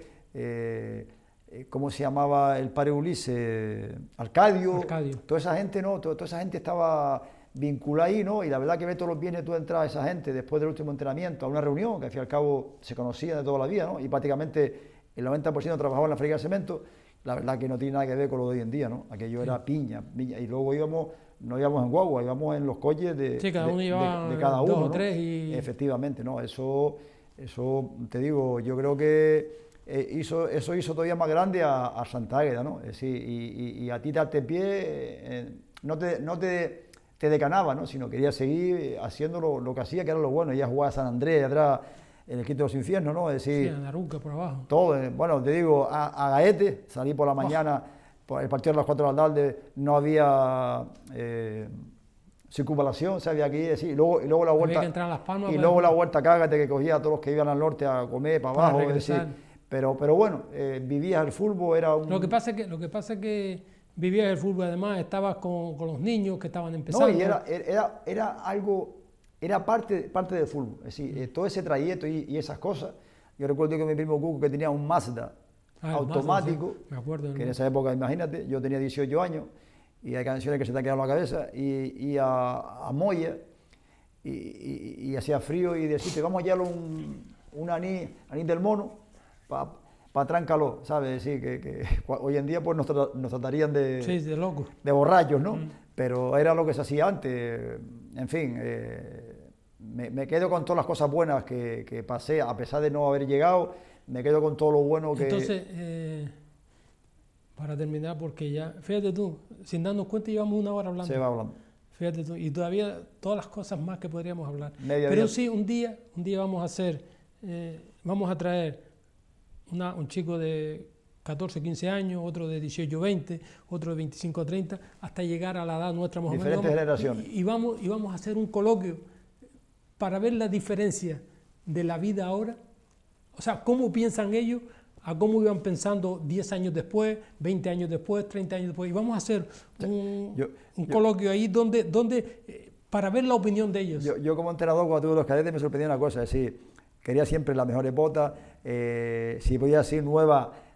eh, eh, ¿cómo se llamaba el padre Ulises? Arcadio. Arcadio. Toda esa gente, ¿no? Toda, toda esa gente estaba vinculada ahí, ¿no? Y la verdad que ve todos los viernes tú entras a esa gente después del último entrenamiento a una reunión, que al fin y al cabo se conocía de toda la vida, ¿no? Y prácticamente el noventa por ciento trabajaba en la fábrica de cemento. La verdad que no tiene nada que ver con lo de hoy en día, ¿no? Aquello sí. era piña, piña, y luego íbamos, no íbamos en guagua, íbamos en los coches de, sí, cada uno de, llevaba de, de cada uno, dos o ¿no? tres y... Efectivamente, ¿no? Eso, eso, te digo, yo creo que eh, hizo, eso hizo todavía más grande a, a Santa Águeda, ¿no? Es decir, y, y, y a ti darte pie, eh, no te... No te te decanaba, ¿no? Sino quería seguir haciendo lo, lo que hacía, que era lo bueno. Ella jugaba a San Andrés, atrás, en el Quinto de los Infiernos, ¿no? Es decir, sí, en Aruca, por abajo. Todo, bueno, te digo, a, a Gaete, salí por la mañana, oh. por el partido de las cuatro de la tarde, no había eh, circunvalación, se había que ir, sí, y luego, y luego la vuelta, había que entrar a Las Palmas, y luego la vuelta cágate que cogía a todos los que iban al norte a comer para abajo, para es decir, pero, pero bueno, eh, vivías el fútbol, era un... Lo que pasa es que, lo que, pasa es que vivías el fútbol, además estabas con, con los niños que estaban empezando. No, y era, era, era algo, era parte, parte del fútbol, es decir, eh, todo ese trayecto y, y esas cosas. Yo recuerdo que mi primo Cuco, que tenía un Mazda ah, automático, Mazda, sí. Me acuerdo, que ¿no? En esa época, imagínate, yo tenía dieciocho años, y hay canciones que se te han quedado en la cabeza, y, y a, a Moya, y, y, y hacía frío, y decirte, vamos a llevarle un, un anís, anís del mono, para... para tráncalo, ¿sabes? Sí, que, que hoy en día pues nos, tra nos tratarían de, sí, de locos, de borrachos, ¿no? Mm. Pero era lo que se hacía antes. En fin, eh, me, me quedo con todas las cosas buenas que, que pasé, a pesar de no haber llegado, me quedo con todo lo bueno que... Entonces, eh, para terminar, porque ya, fíjate tú, sin darnos cuenta llevamos una hora hablando. Se va hablando. Fíjate tú, y todavía todas las cosas más que podríamos hablar. Media Pero día. sí, un día, un día vamos a hacer, eh, vamos a traer Una, un chico de catorce, quince años, otro de dieciocho, veinte, otro de veinticinco, treinta, hasta llegar a la edad nuestra más o menos. Diferentes generaciones. Y, y, vamos, y vamos a hacer un coloquio para ver la diferencia de la vida ahora, o sea, cómo piensan ellos, a cómo iban pensando diez años después, veinte años después, treinta años después. Y vamos a hacer un, yo, un coloquio yo, ahí donde, donde eh, para ver la opinión de ellos. Yo, yo como entrenador, cuando tuve los cadetes, me sorprendía una cosa, es decir, quería siempre las mejores botas, eh, si podía ser nueva,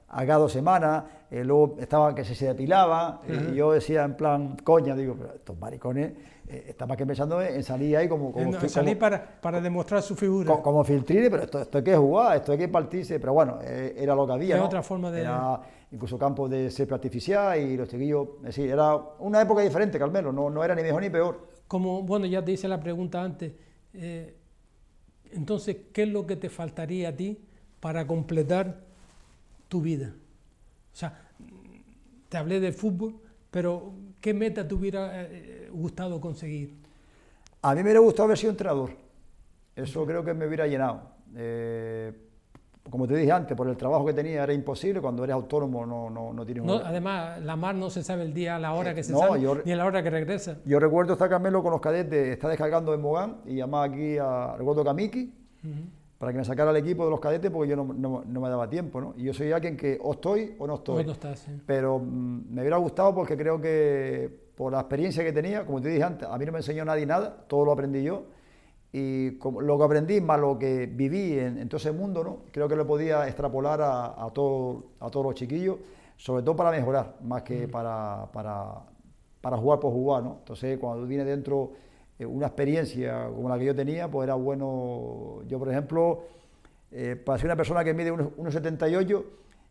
a cada dos semanas, eh, luego estaban que se, se depilaban, Uh-huh. y yo decía en plan coña, digo, pero estos maricones eh, están más que pensando en, en salir ahí como, como, En salir como, para, para demostrar su figura. como, como filtrines, pero esto, esto hay que jugar, esto hay que partirse, pero bueno, eh, era lo que había, Es ¿no? otra forma de- Era incluso campos de césped artificial y los chiquillos, es decir, era una época diferente, Carmelo, no, no era ni mejor ni peor. Como, bueno, ya te hice la pregunta antes, eh, entonces, ¿qué es lo que te faltaría a ti para completar tu vida? O sea, te hablé del fútbol, pero ¿qué meta te hubiera eh, gustado conseguir? A mí me hubiera gustado haber sido entrenador, eso creo que me hubiera llenado. Eh, como te dije antes, por el trabajo que tenía era imposible, cuando eres autónomo no, no, no tienes... No, un... además, la mar no se sabe el día, la hora que se No, sale, yo- ni a la hora que regresa. Yo recuerdo estar Carmelo con los cadetes, está descargando en Mogán y llamaba aquí a, recuerdo que a Miki, Ujú. para que me sacara el equipo de los cadetes porque yo no, no- no me daba tiempo, ¿no? Y yo soy alguien que o estoy o no estoy. O no estás, sí. Pero mm, me hubiera gustado porque creo que por la experiencia que tenía, como te dije antes, a mí no me enseñó nadie nada, todo lo aprendí yo. Y como lo que aprendí más lo que viví en, en todo ese mundo, ¿no? Creo que lo podía extrapolar a, a, todo, a todos los chiquillos, sobre todo para mejorar, más que para, para, para jugar por jugar, ¿no? Entonces, cuando viene dentro eh, una experiencia como la que yo tenía, pues era bueno. Yo, por ejemplo, eh, para ser una persona que mide uno setenta y ocho,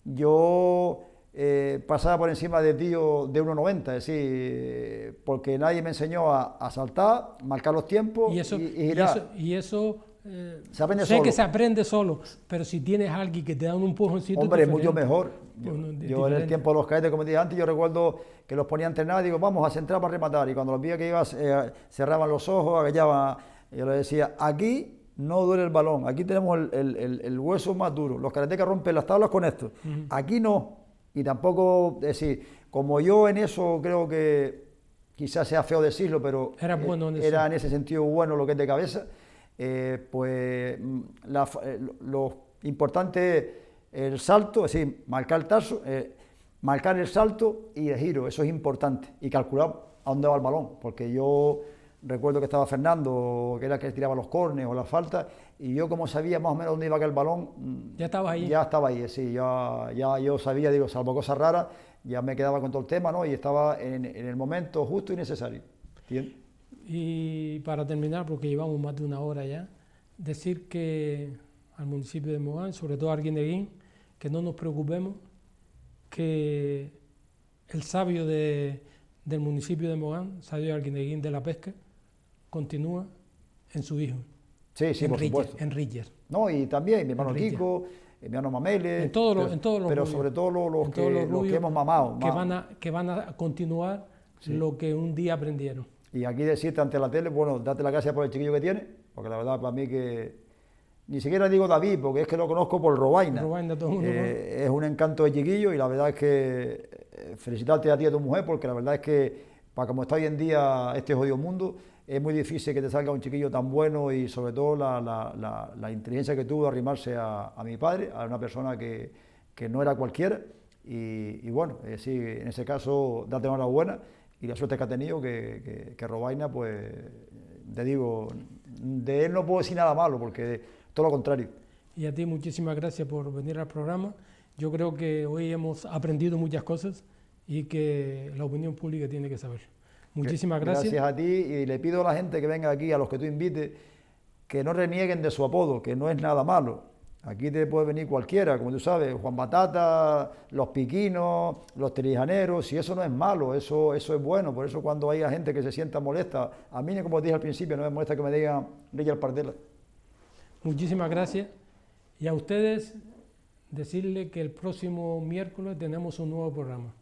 yo eh, pasaba por encima de tío de uno noventa, es decir, eh, porque nadie me enseñó a, a saltar, marcar los tiempos Y eso, y, y y girar. eso, y eso, eh, Se aprende sé solo. que se aprende solo, pero si tienes a alguien que te da un empujoncito... Hombre, diferente. mucho mejor. Yo, Bueno, di- yo en el diferente. tiempo de los cadetes, como te dije antes, yo recuerdo que los ponía a entrenar, digo, vamos a centrar para rematar. Y cuando los veía que ibas, eh, cerraban los ojos, agallaban, yo les decía, aquí no duele el balón, aquí tenemos el, el- el- el hueso más duro. Los karatecas rompen las tablas con esto. Ujú. Aquí no. Y tampoco, es decir, como yo en eso creo que quizás sea feo decirlo, pero Era eh, bueno en eso. era en ese sentido bueno lo que es de cabeza, eh, pues mm, la- eh, lo, lo importante es el salto, es decir, marcar el tazo, eh, marcar el salto y el giro, eso es importante, y calcular a dónde va el balón, porque yo recuerdo que estaba Fernando, que era el que tiraba los córner o las faltas, y yo como sabía más o menos dónde iba a caer el balón, mm, Ya estabas ahí. ya estaba ahí, sí, ya, ya yo sabía, digo, salvo cosas raras, ya me quedaba con todo el tema, ¿no? Y estaba en, en el momento justo y necesario. ¿Entiendes? Y para terminar, porque llevamos más de una hora ya, decir que al municipio de Mogán, sobre todo a Arguineguín, que no nos preocupemos, que el sabio de, del municipio de Mogán, sabio de Arguineguín de la pesca, continúa en su hijo, Sí, sí, en por Ríger, supuesto. en Ríger. No, y también mi hermano Enrique. Kiko, eh, mi hermano Mamele, En todos los- pero, en todos los pero rubios. sobre todo los, los En que, todos los los que rubios hemos mamado. que más. van a, que van a continuar Sí. lo que un día aprendieron. Y aquí decirte ante la tele, bueno, date las gracias por el chiquillo que tiene, porque la verdad para mí que, ni siquiera digo David, porque es que lo conozco por Robaina. Robaina, todo el mundo Eh, es un encanto de chiquillo y la verdad es que eh, felicitarte a ti y a tu mujer, porque la verdad es que para como está hoy en día este jodido mundo, es muy difícil que te salga un chiquillo tan bueno y sobre todo la, la- la- la inteligencia que tuvo de arrimarse a, a mi padre, a una persona que, que no era cualquiera. Y, y bueno, eh, sí, en ese caso, date enhorabuena y la suerte que ha tenido, que, que, que Robaina, pues, te digo, de él no puedo decir nada malo, porque todo lo contrario. Y a ti muchísimas gracias por venir al programa. Yo creo que hoy hemos aprendido muchas cosas y que la opinión pública tiene que saber. Muchísimas gracias. Gracias a ti y le pido a la gente que venga aquí, a los que tú invites, que no renieguen de su apodo, que no es nada malo. Aquí te puede venir cualquiera, como tú sabes, Juan Batata, los piquinos, los trijaneros, y eso no es malo, eso, eso es bueno. Por eso cuando hay gente que se sienta molesta, a mí, como dije al principio, no me molesta que me digan Richard Pardela. Muchísimas gracias. Y a ustedes decirle que el próximo miércoles tenemos un nuevo programa.